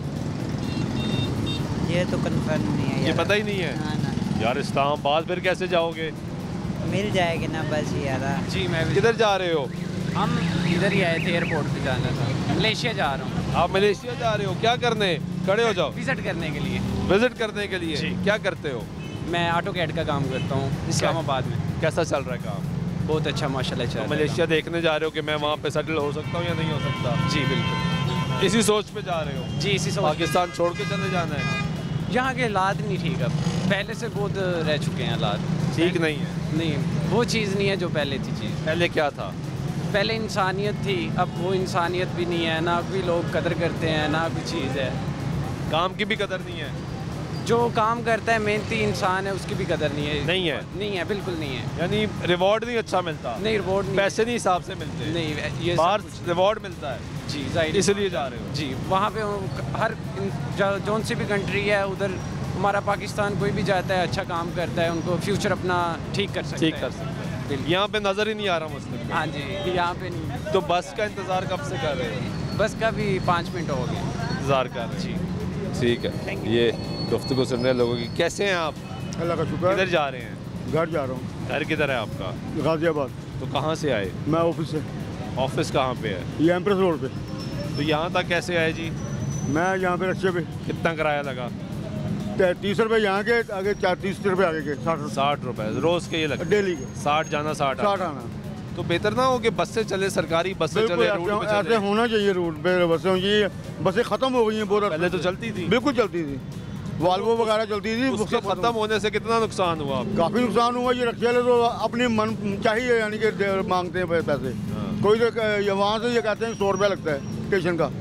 ये तो कंफर्म नहीं है। ये पता ही नहीं है? ना। यार इस्लामाबाद फिर कैसे जाओगे? मिल जाएगी ना बस यार। जी मैं भी। किधर जा रहे हो? हम इधर ही आए थे, एयरपोर्ट पे जाना था। मलेशिया जा रहा हूँ। आप मलेशिया जा रहे हो? क्या करने? खड़े हो जाओ। विजिट करने के लिए। विजिट करने के लिए? क्या करते हो? मैं AutoCAD का काम करता हूँ इस्लामाबाद में। कैसा चल रहा है काम? बहुत अच्छा माशाल्लाह चल रहा है। मलेशिया देखने जा रहे हो कि मैं वहाँ पे सेटल हो सकता हूँ या नहीं हो सकता? जी बिल्कुल। इसी सोच पे जा रहे हो? जी इसी सोच। पाकिस्तान छोड़ के चले जाना है? यहाँ के हालात नहीं ठीक, अब पहले से बहुत रह चुके हैं हालात। ठीक नहीं है? नहीं, वो चीज़ नहीं है जो पहले थी। चीज़ पहले क्या था? पहले इंसानियत थी, अब वो इंसानियत भी नहीं है, ना कोई लोग कदर करते हैं, ना कोई चीज़ है। काम की भी कदर नहीं है? जो काम करता है मेहनती इंसान है उसकी भी कदर नहीं है। नहीं है? नहीं है, बिल्कुल नहीं है। यानी रिवॉर्ड नहीं अच्छा मिलता? नहीं, रिवॉर्ड नहीं, पैसे नहीं हिसाब से मिलते? नहीं, ये बाहर रिवॉर्ड मिलता है। जी जाहिर, इसलिए जा रहे हो? जी वहाँ पे हर जौन सी भी कंट्री है उधर हमारा पाकिस्तान कोई भी जाता है अच्छा काम करता है, उनको फ्यूचर अपना ठीक कर सकते हैं। यहाँ पे नज़र ही नहीं आ रहा मुस्लिम। हाँ जी, यहाँ पे नहीं। तो बस का इंतज़ार कब से कर रहे हो? बस का भी 5 मिनट हो गए इंतज़ार कर रहे हैं। जी ठीक है। ये गुफ्तगू सुन रहे लोगों की। कैसे हैं आप? अल्लाह का शुक्र। किधर जा रहे हैं? घर जा रहा हूँ। घर किधर है आपका? गाजियाबाद। तो कहाँ से आए? मैं ऑफिस से। ऑफिस कहाँ पे है? ये एम्प्रेस रोड पे। तो यहाँ तक कैसे आए जी? मैं यहाँ पे रिक्शे पे। कितना किराया लगा? 30 रुपये यहाँ के, आगे 30 रुपये आगे के। 60 रुपये रोज़ के ये लगते? डेली के। 60 जाना 60 आना। तो बेहतर ना हो कि बस से चले, सरकारी बस से चले, रूट पे चले? ऐसे होना चाहिए। रूट पे बसें ये बसें ख़त्म हो गई हैं बहुत। पहले तो चलती थी? बिल्कुल चलती थी, वाल्वो वगैरह चलती थी। उसके ख़त्म होने से कितना नुकसान हुआ? काफ़ी नुकसान हुआ। ये रखे वाले तो अपनी मन चाहिए यानी कि मांगते हैं पैसे। कोई तो वहाँ से ये कहते हैं 100 रुपया लगता है स्टेशन का।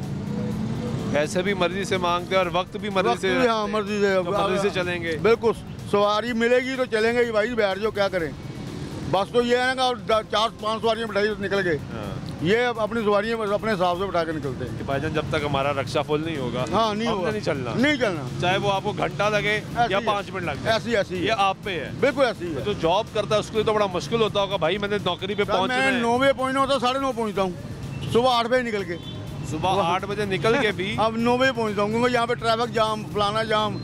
पैसे भी मर्जी से मांगते हैं और वक्त भी मर्जी से। हाँ मर्जी से। तो मर्जी से चलेंगे? बिल्कुल, सवारी मिलेगी तो चलेंगे ही भाई, बैठ जाओ क्या करें। बस तो ये है ना 4-5 सवारियाँ बैठाई तो निकल गए। ये अपनी सवारियाँ अपने हिसाब से बैठा के निकलते हैं कि भाईजान जब तक हमारा रक्षा फुल नहीं होगा, हाँ नहीं होगा, नहीं चलना, नहीं चलना, चाहे वो आपको घंटा लगे या 5 मिनट लगे, ऐसी ये आप पे है। बिल्कुल ऐसी है। जो जॉब करता है उसके लिए तो बड़ा मुश्किल होता होगा, भाई मैंने नौकरी पे पहुंचना है, मैं 9 बजे पहुँचना होता, 9:30 पहुँचता हूँ, सुबह 8 बजे निकल के, सुबह 8 बजे निकल के भी अब 9 बजे पहुँचता हूँ, क्योंकि यहाँ पे ट्रैफिक जाम, फलाना जाम,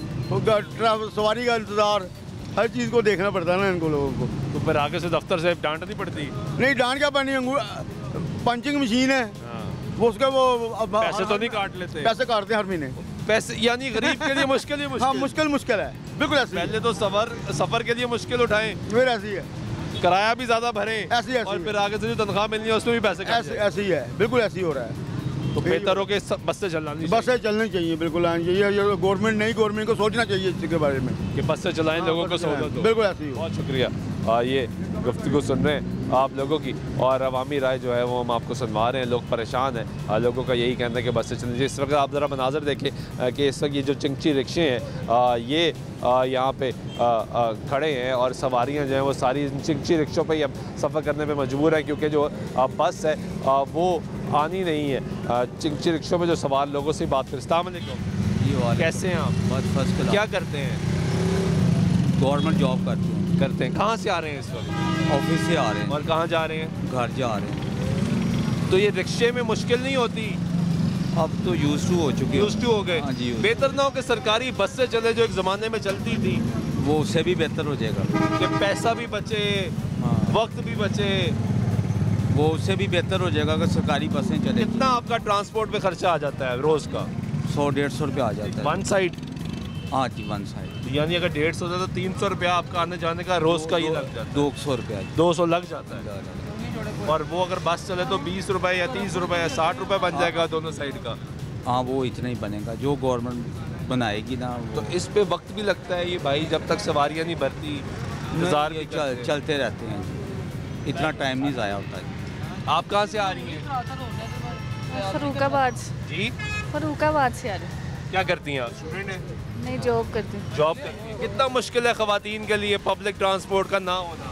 सवारी का इंतजार, हर चीज़ को देखना पड़ता है ना इनको लोगों को। तो फिर आगे से दफ्तर से डांट नहीं पड़ती? नहीं, डांट क्या पड़नी, पंचिंग मशीन है वो, उसका वो पैसे तो नहीं काट लेते? पैसे काटते हैं हर महीने पैसे, यानी गरीब के लिए मुश्किल ही मुश्किल। हाँ मुश्किल है, बिल्कुल ऐसी। पहले तो सफर के लिए मुश्किल उठाएं, फिर ऐसी है, किराया भी ज्यादा भरे, ऐसी और फिर आगे से जो तनख्वाह मिलनी है उसमें भी पैसे ऐसी है, बिल्कुल ऐसी हो रहा है। तो बेहतर हो कि बस से चलानी, बस से चलनी चाहिए, बिल्कुल आनी चाहिए। ये गवर्नमेंट नहीं, गवर्नमेंट को सोचना चाहिए इसके बारे में कि बस से चलाएं, लोगों को सहूलत हो। बिल्कुल ऐसी हो। बहुत शुक्रिया। ये गुफ्तगू सुन रहे हैं आप लोगों की, और अवामी राय जो है वो हम आपको सुनवा रहे हैं। लोग परेशान हैं, लोगों का यही कहना है कि बस से चलनी चाहिए। इस वक्त आप ज़रा मनाजर देखें कि इस वक्त ये जो चिंगची रिक्शे हैं ये यहाँ पे खड़े हैं, और सवारियाँ जो हैं वो सारी चिंगची रिक्शों पे ही अब सफ़र करने पे मजबूर हैं, क्योंकि जो बस है वो आनी नहीं है। चिंगची रिक्शों में जो सवार लोगों से बात करें। अस्सलाम वालेकुम, कैसे हैं आप? बस फर्स्ट क्लास। क्या करते हैं? गवर्नमेंट जॉब करते हैं। कहाँ से आ रहे हैं इस वक्त? ऑफिस से आ रहे हैं। और कहाँ जा रहे हैं? घर जा रहे हैं। तो ये रिक्शे में मुश्किल नहीं होती? अब तो यूज़ टू हो चुके, यूज़ टू हो गए। हाँ जी। बेहतर ना हो कि सरकारी बस से चले जो एक ज़माने में चलती थी? वो उससे भी बेहतर हो जाएगा कि पैसा भी बचे, वक्त भी बचे। वो उससे भी बेहतर हो जाएगा अगर सरकारी बसें चले। कितना आपका ट्रांसपोर्ट पे खर्चा आ जाता है रोज़ का? 100-150 रुपया आ जाता है। One side? हाँ जी, वन साइड। यानी अगर 150 होता तो 300 रुपया आपका आने जाने का रोज़ का ही लग जाता है। 200 रुपया 200 लग जाता है। और वो अगर बस चले तो 20 रुपये या 30 रुपये या 60 रुपये बन जाएगा दोनों साइड का। हाँ, वो इतना ही बनेगा जो गवर्नमेंट बनाएगी ना। तो इस पे वक्त भी लगता है ये भाई, जब तक सवारियाँ नहीं भरती इंतज़ार भी चलते रहते हैं, इतना टाइम नहीं ज़ाया होता है। आप कहाँ से आ रही हैं? फरुखाबाद। जी, फरुखाबाद से आ रही हूँ। क्या करती हैं आप? स्टूडेंट हैं? नहीं, जॉब करती हूँ। जॉब करती हैं। कितना मुश्किल है ख़वातीन के लिए पब्लिक ट्रांसपोर्ट का ना होना?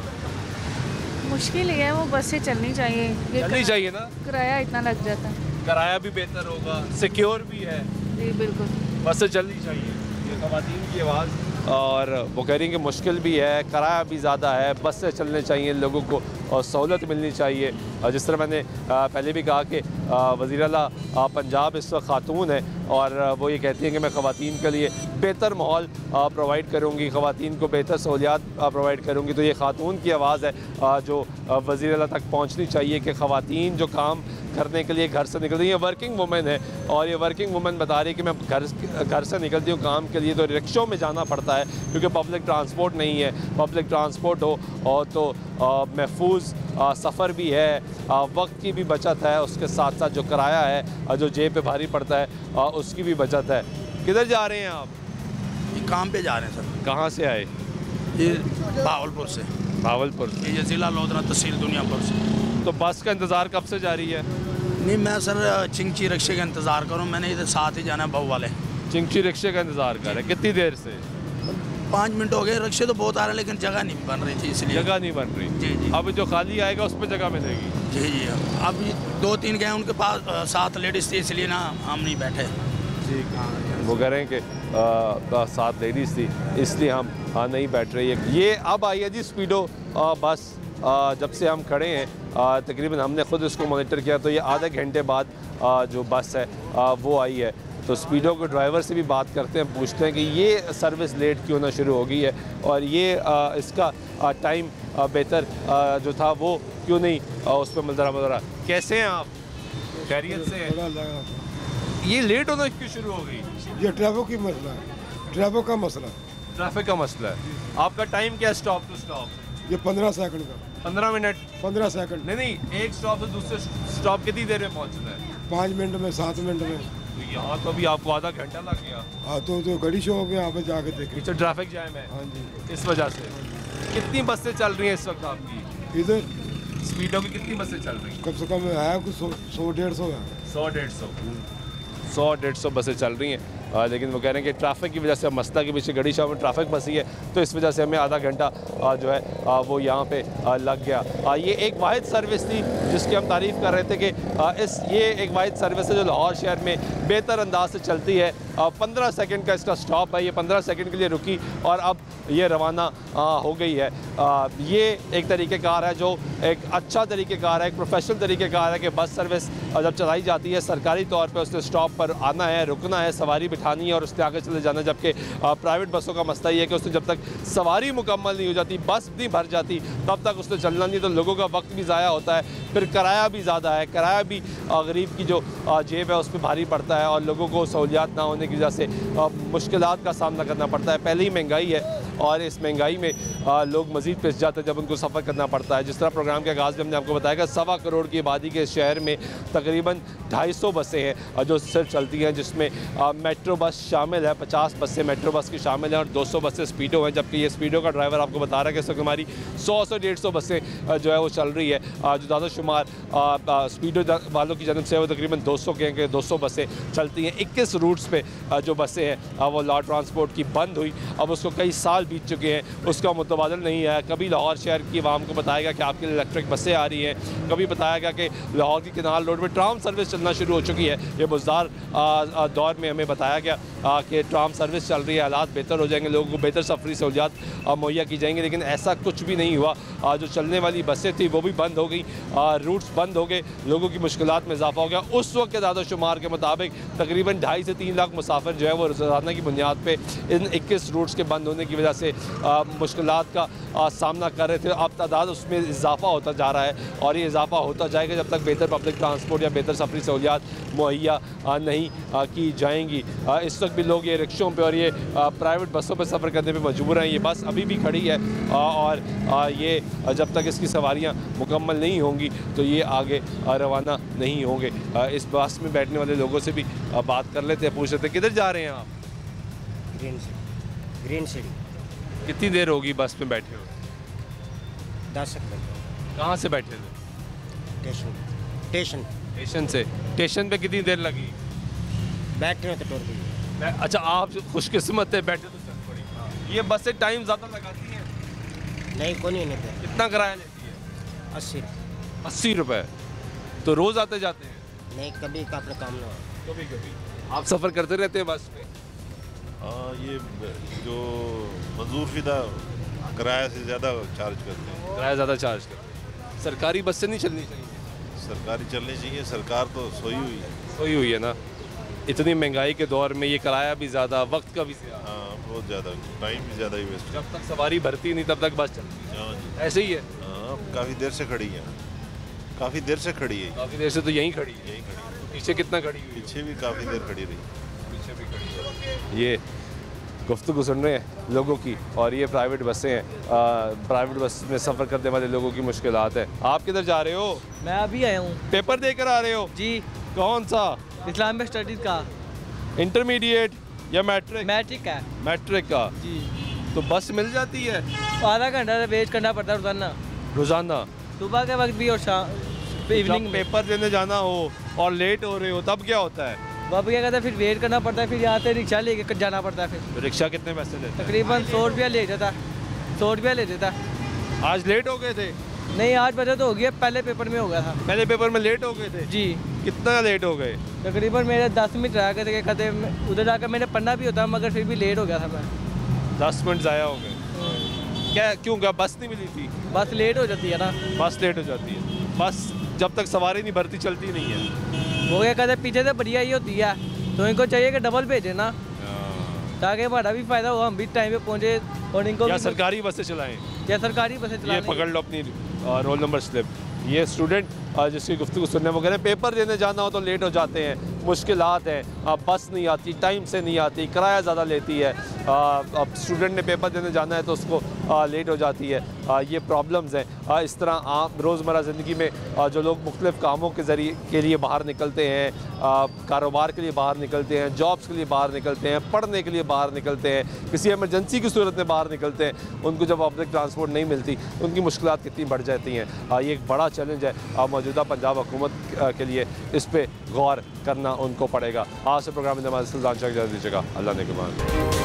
मुश्किल ही है, वो बस से चलनी चाहिए। चलनी चाहिए ना, किराया इतना लग जाता है। किराया भी बेहतर होगा, सिक्योर भी है। जी बिल्कुल, बस से चलनी चाहिए। ये ख़वातीन की आवाज़। और वो कह रही हैं कि मुश्किल भी है, किराया भी ज़्यादा है, बस से चलने चाहिए लोगों को और सहूलत मिलनी चाहिए। और जिस तरह मैंने पहले भी कहा कि वज़ीर आला पंजाब इस वक्त ख़ातून है, और वो ये कहती हैं कि मैं ख़वातीन के लिए बेहतर माहौल प्रोवाइड करूँगी, ख़वातीन को बेहतर सहूलियात प्रोवाइड करूँगी। तो ये ख़ातून की आवाज़ है जो वज़ीर आला तक पहुँचनी चाहिए कि ख़वातीन जो काम करने के लिए घर से निकल रही है, वर्किंग वुमेन है, और ये वर्किंग वुमेन बता रही है कि मैं घर से निकलती हूँ काम के लिए तो रिक्शों में जाना पड़ता है, क्योंकि पब्लिक ट्रांसपोर्ट नहीं है। पब्लिक ट्रांसपोर्ट हो और तो महफूज सफ़र भी है, वक्त की भी बचत है, उसके साथ साथ जो किराया है जो जेब पे भारी पड़ता है उसकी भी बचत है। किधर जा रहे हैं आप? काम पे जा रहे हैं सर। कहाँ से आए? ये भावलपुर से। भावलपुर? ये ज़िला लोधरा तहसील दुनियापुर से। तो बस का इंतज़ार कब से जारी है? नहीं, मैं सर चिंगची रिक्शे का इंतज़ार करूँ, मैंने इधर साथ ही जाना है बहू वाले। चिंगची रिक्शे का इंतज़ार कर रहे हैं? कितनी देर से? 5 मिनट हो गए। रिक्शे तो बहुत आ रहे हैं लेकिन जगह नहीं बन रही थी, इसलिए। जगह नहीं बन रही? जी जी। अब जो खाली आएगा उस पर जगह मिलेगी? जी जी। अब 2-3 गए उनके पास, 7 लेडीज़ थी, इसलिए ना हम नहीं बैठे। ठीक है। वो कह रहे हैं कि 7 लेडीज़ थी इसलिए हम नहीं बैठ रही है। ये अब आई है जी स्पीडो बस। जब से हम खड़े हैं तकरीबन हमने ख़ुद इसको मॉनिटर किया तो ये आधे घंटे बाद जो बस है वो आई है। तो स्पीडो के ड्राइवर से भी बात करते हैं, पूछते हैं कि ये सर्विस लेट क्यों ना शुरू हो गई है, और ये इसका टाइम बेहतर जो था वो क्यों नहीं उस पर मिलता। कैसे हैं आप? खैरियत से हैं? ये लेट होना क्यों शुरू हो गई? ये ट्रैफिक की मसला है, ट्रैफिक का मसला। ट्रैफिक का मसला है। आपका टाइम क्या है स्टॉप टू स्टॉप? ये 15 सेकंड का। 15 मिनट? 15 सेकंड। नहीं, एक स्टॉप से दूसरे स्टॉप कितनी देर में पहुंचना है? 5 मिनट में, 7 मिनट में। तो यहाँ तो भी आपको आधा घंटा लग गया। हाँ, तो घड़ी शो हो गया, यहाँ पे जाके देखें। पीछे ट्रैफिक जैम है? हाँ जी। इस वजह से कितनी बसें चल रही हैं इस वक्त आपकी? इधर स्पीडो की कितनी बसें चल रही हैं? कम से कम है कुछ 100-150 है। 100-150 बसें चल रही हैं। लेकिन वो कह रहे हैं कि ट्रैफिक की वजह से मसला के पीछे गड़ी शाह में ट्रैफिक फंसी है, तो इस वजह से हमें आधा घंटा जो है वो यहाँ पे लग गया। ये एक वाहिद सर्विस थी जिसकी हम तारीफ़ कर रहे थे कि ये एक वाहिद सर्विस है जो लाहौर शहर में बेहतर अंदाज से चलती है। 15 सेकंड का इसका स्टॉप है, ये 15 सेकंड के लिए रुकी और अब ये रवाना हो गई है। ये एक तरीक़ेकार है जो एक अच्छा तरीक़ेकार है, एक प्रोफेशनल तरीक़ेकार है कि बस सर्विस जब चलाई जाती है सरकारी तौर पे उसने स्टॉप पर आना है, रुकना है, सवारी बिठानी है और उससे आगे चले जाना। जबकि प्राइवेट बसों का मसला ये है कि उसने जब तक सवारी मुकम्मल नहीं हो जाती, बस नहीं भर जाती, तब तक उसने चलना नहीं, तो लोगों का वक्त भी ज़ाया होता है, फिर किराया भी ज़्यादा है, किराया भी गरीब की जो जेब है उस पर भारी पड़ता है और लोगों को सहूलियात ना होने की वजह से मुश्किलात का सामना करना पड़ता है। पहले ही महंगाई है और इस महंगाई में लोग मज़ीद पिस जाते हैं जब उनको सफ़र करना पड़ता है। जिस तरह प्रोग्राम के आगाज़ में हमने आपको बताया कि 1.25 करोड़ की आबादी के शहर में तकरीबन 250 बसें हैं जो सिर्फ चलती हैं, जिसमें मेट्रो बस शामिल है, 50 बसें मेट्रो बस की शामिल हैं और 200 बसें स्पीडो हैं। जबकि ये स्पीडो का ड्राइवर आपको बता रहा है कि इस वक्त हमारी 100 से 150 बसें जो है वो चल रही है। जो ज़्यादा शुमार स्पीडो वालों की जानब से वो तकरीबन 200 के हैं कि 200 बसें चलती हैं। 21 रूट्स पर जो बसें हैं वो लॉ ट्रांसपोर्ट की बंद हुई, अब उसको कई साल बीत चुके हैं, उसका मुतबादल नहीं है। कभी लाहौर शहर की आवाम को बताया गया कि आपके लिए इलेक्ट्रिक बसें आ रही हैं, कभी बताया गया कि लाहौर की किनाल रोड पर ट्राम सर्विस चलना शुरू हो चुकी है। ये बुज़दार दौर में हमें बताया गया कि ट्राम सर्विस चल रही है, हालात बेहतर हो जाएंगे, लोगों को बेहतर सफरी सहूलियात मुहैया की जाएंगी, लेकिन ऐसा कुछ भी नहीं हुआ। जो चलने वाली बसें थी वो भी बंद हो गई, रूट्स बंद हो गए, लोगों की मुश्किलात में इजाफा हो गया। उस वक्त के दादा शुमार के मुताबिक तकरीबन 2.5 से 3 लाख मुसाफिर जो है वो रोज़ाना की बुनियाद पर इन 21 रूट्स के बंद होने की वजह से मुश्किलात का सामना कर रहे थे। अब तादाद उसमें इजाफा होता जा रहा है और ये इजाफा होता जाएगा जब तक बेहतर पब्लिक ट्रांसपोर्ट या बेहतर सफरी सहूलियात मुहैया नहीं की जाएंगी। इस वक्त भी लोग ये रिक्शों पे और ये प्राइवेट बसों पे सफ़र करने पे मजबूर हैं। ये बस अभी भी खड़ी है और ये जब तक इसकी सवारियाँ मुकम्मल नहीं होंगी तो ये आगे रवाना नहीं होंगे। इस बस में बैठने वाले लोगों से भी बात कर लेते हैं, पूछ लेते हैं किधर जा रहे हैं आप? Green city. कितनी देर होगी बस में बैठे हो? 10 मिनट। कहाँ से बैठे थे? स्टेशन से। स्टेशन पे कितनी देर लगी? बैठने में तो टूर गई। अच्छा, आप खुशकिस्मत है, बैठे तो चल पड़ी। ये बसें टाइम ज़्यादा लगाती हैं? नहीं, कोई नहीं लेते। कितना किराया लेती है? 80 रुपये। तो रोज़ आते जाते हैं? नहीं, कभी का अपना काम ना हो। कभी आप सफ़र करते रहते हैं बस में? ये जो मजदूर फिदा किराया से ज़्यादा चार्ज करते हैं। किराया ज़्यादा चार्ज करते हैं। सरकारी बस से नहीं चलनी चाहिए? सरकारी चलनी चाहिए, सरकार तो सोई हुई है। सोई हुई है ना, इतनी महंगाई के दौर में ये किराया भी ज़्यादा, वक्त का भी ज़्यादा। हाँ, बहुत ज़्यादा, टाइम भी ज़्यादा ही वेस्ट। जब तक सवारी भरती नहीं तब तक बस चलती है। ऐसे ही है। हाँ, काफ़ी देर से खड़ी है, काफ़ी देर से खड़ी है। काफ़ी देर से तो यहीं खड़ी है। पीछे कितना खड़ी हुई? पीछे भी काफ़ी देर खड़ी रही। पीछे भी खड़ी है। ये गुफ्तगू सुन रहे हैं लोगों की और ये प्राइवेट बसें हैं। प्राइवेट बस में सफ़र करने वाले लोगों की मुश्किलात है। आप किधर जा रहे हो? मैं अभी आया हूँ। पेपर देकर आ रहे हो? जी। कौन सा? इस्लामिक स्टडीज़ का। इंटरमीडिएट या मैट्रिक? मैट्रिक का। मैट्रिक का जी। तो बस मिल जाती है? आधा घंटा वेट करना पड़ता है रोज़ाना। सुबह के वक्त भी और शाम इवनिंग। पेपर देने जाना हो और लेट हो रहे हो तब क्या होता है? अब क्या कहता है, फिर वेट करना पड़ता है, फिर यहाँ से रिक्शा लेके जाना पड़ता है। फिर रिक्शा कितने पैसे लेते हैं? तकरीबन 100 रुपया ले जाता। 100 रुपया ले देता। आज लेट हो गए थे? नहीं, 8 बजे तो हो गया, पहले पेपर में हो गया था। पहले पेपर में लेट हो गए थे? जी। कितना लेट हो गए? तकरीबन मेरे 10 मिनट रह गए थे, कहते उधर जाकर मैंने पढ़ना भी होता मगर फिर भी लेट हो गया था मैं। 10 मिनट ज़ाया हो गए। क्या क्यों? क्या बस नहीं मिली थी? बस लेट हो जाती है ना। बस लेट हो जाती है। बस जब तक सवारी नहीं भरती चलती नहीं है। वो क्या कहते पीछे से बढ़िया ही होती है, तो इनको चाहिए कि डबल भेजे ना, ताकि हमारा भी फायदा हो, हम भी टाइम पे पहुंचे और इनको या सरकारी बसें चलाएं। या सरकारी बसें चलाएं। ये पकड़ लो अपनी रोल नंबर स्लिप। ये स्टूडेंट जिसकी गुफ्तगू सुनने वो कह रहे हैं पेपर देने जाना हो तो लेट हो जाते हैं, मुश्किलात हैं, बस नहीं आती, टाइम से नहीं आती, किराया ज़्यादा लेती है। अब स्टूडेंट ने पेपर देने जाना है तो उसको लेट हो जाती है। ये प्रॉब्लम्स हैं। इस तरह आम रोज़मर्रा ज़िंदगी में जो लोग मुख्तलिफ़ कामों के लिए बाहर निकलते हैं, कारोबार के लिए बाहर निकलते हैं, जॉब्स के लिए बाहर निकलते हैं, पढ़ने के लिए बाहर निकलते हैं, किसी एमरजेंसी की सूरत में बाहर निकलते हैं, उनको जब पब्लिक ट्रांसपोर्ट नहीं मिलती उनकी मुश्किलात कितनी बढ़ जाती हैं। ये एक बड़ा चैलेंज है मौजूदा पंजाब हुकूमत के लिए इस पर गौर करना उनको पड़ेगा। आज से प्रोग्राम में नमाज सुल्तान शाह इजाज़त दीजिएगा। अल्लाह ने के मान।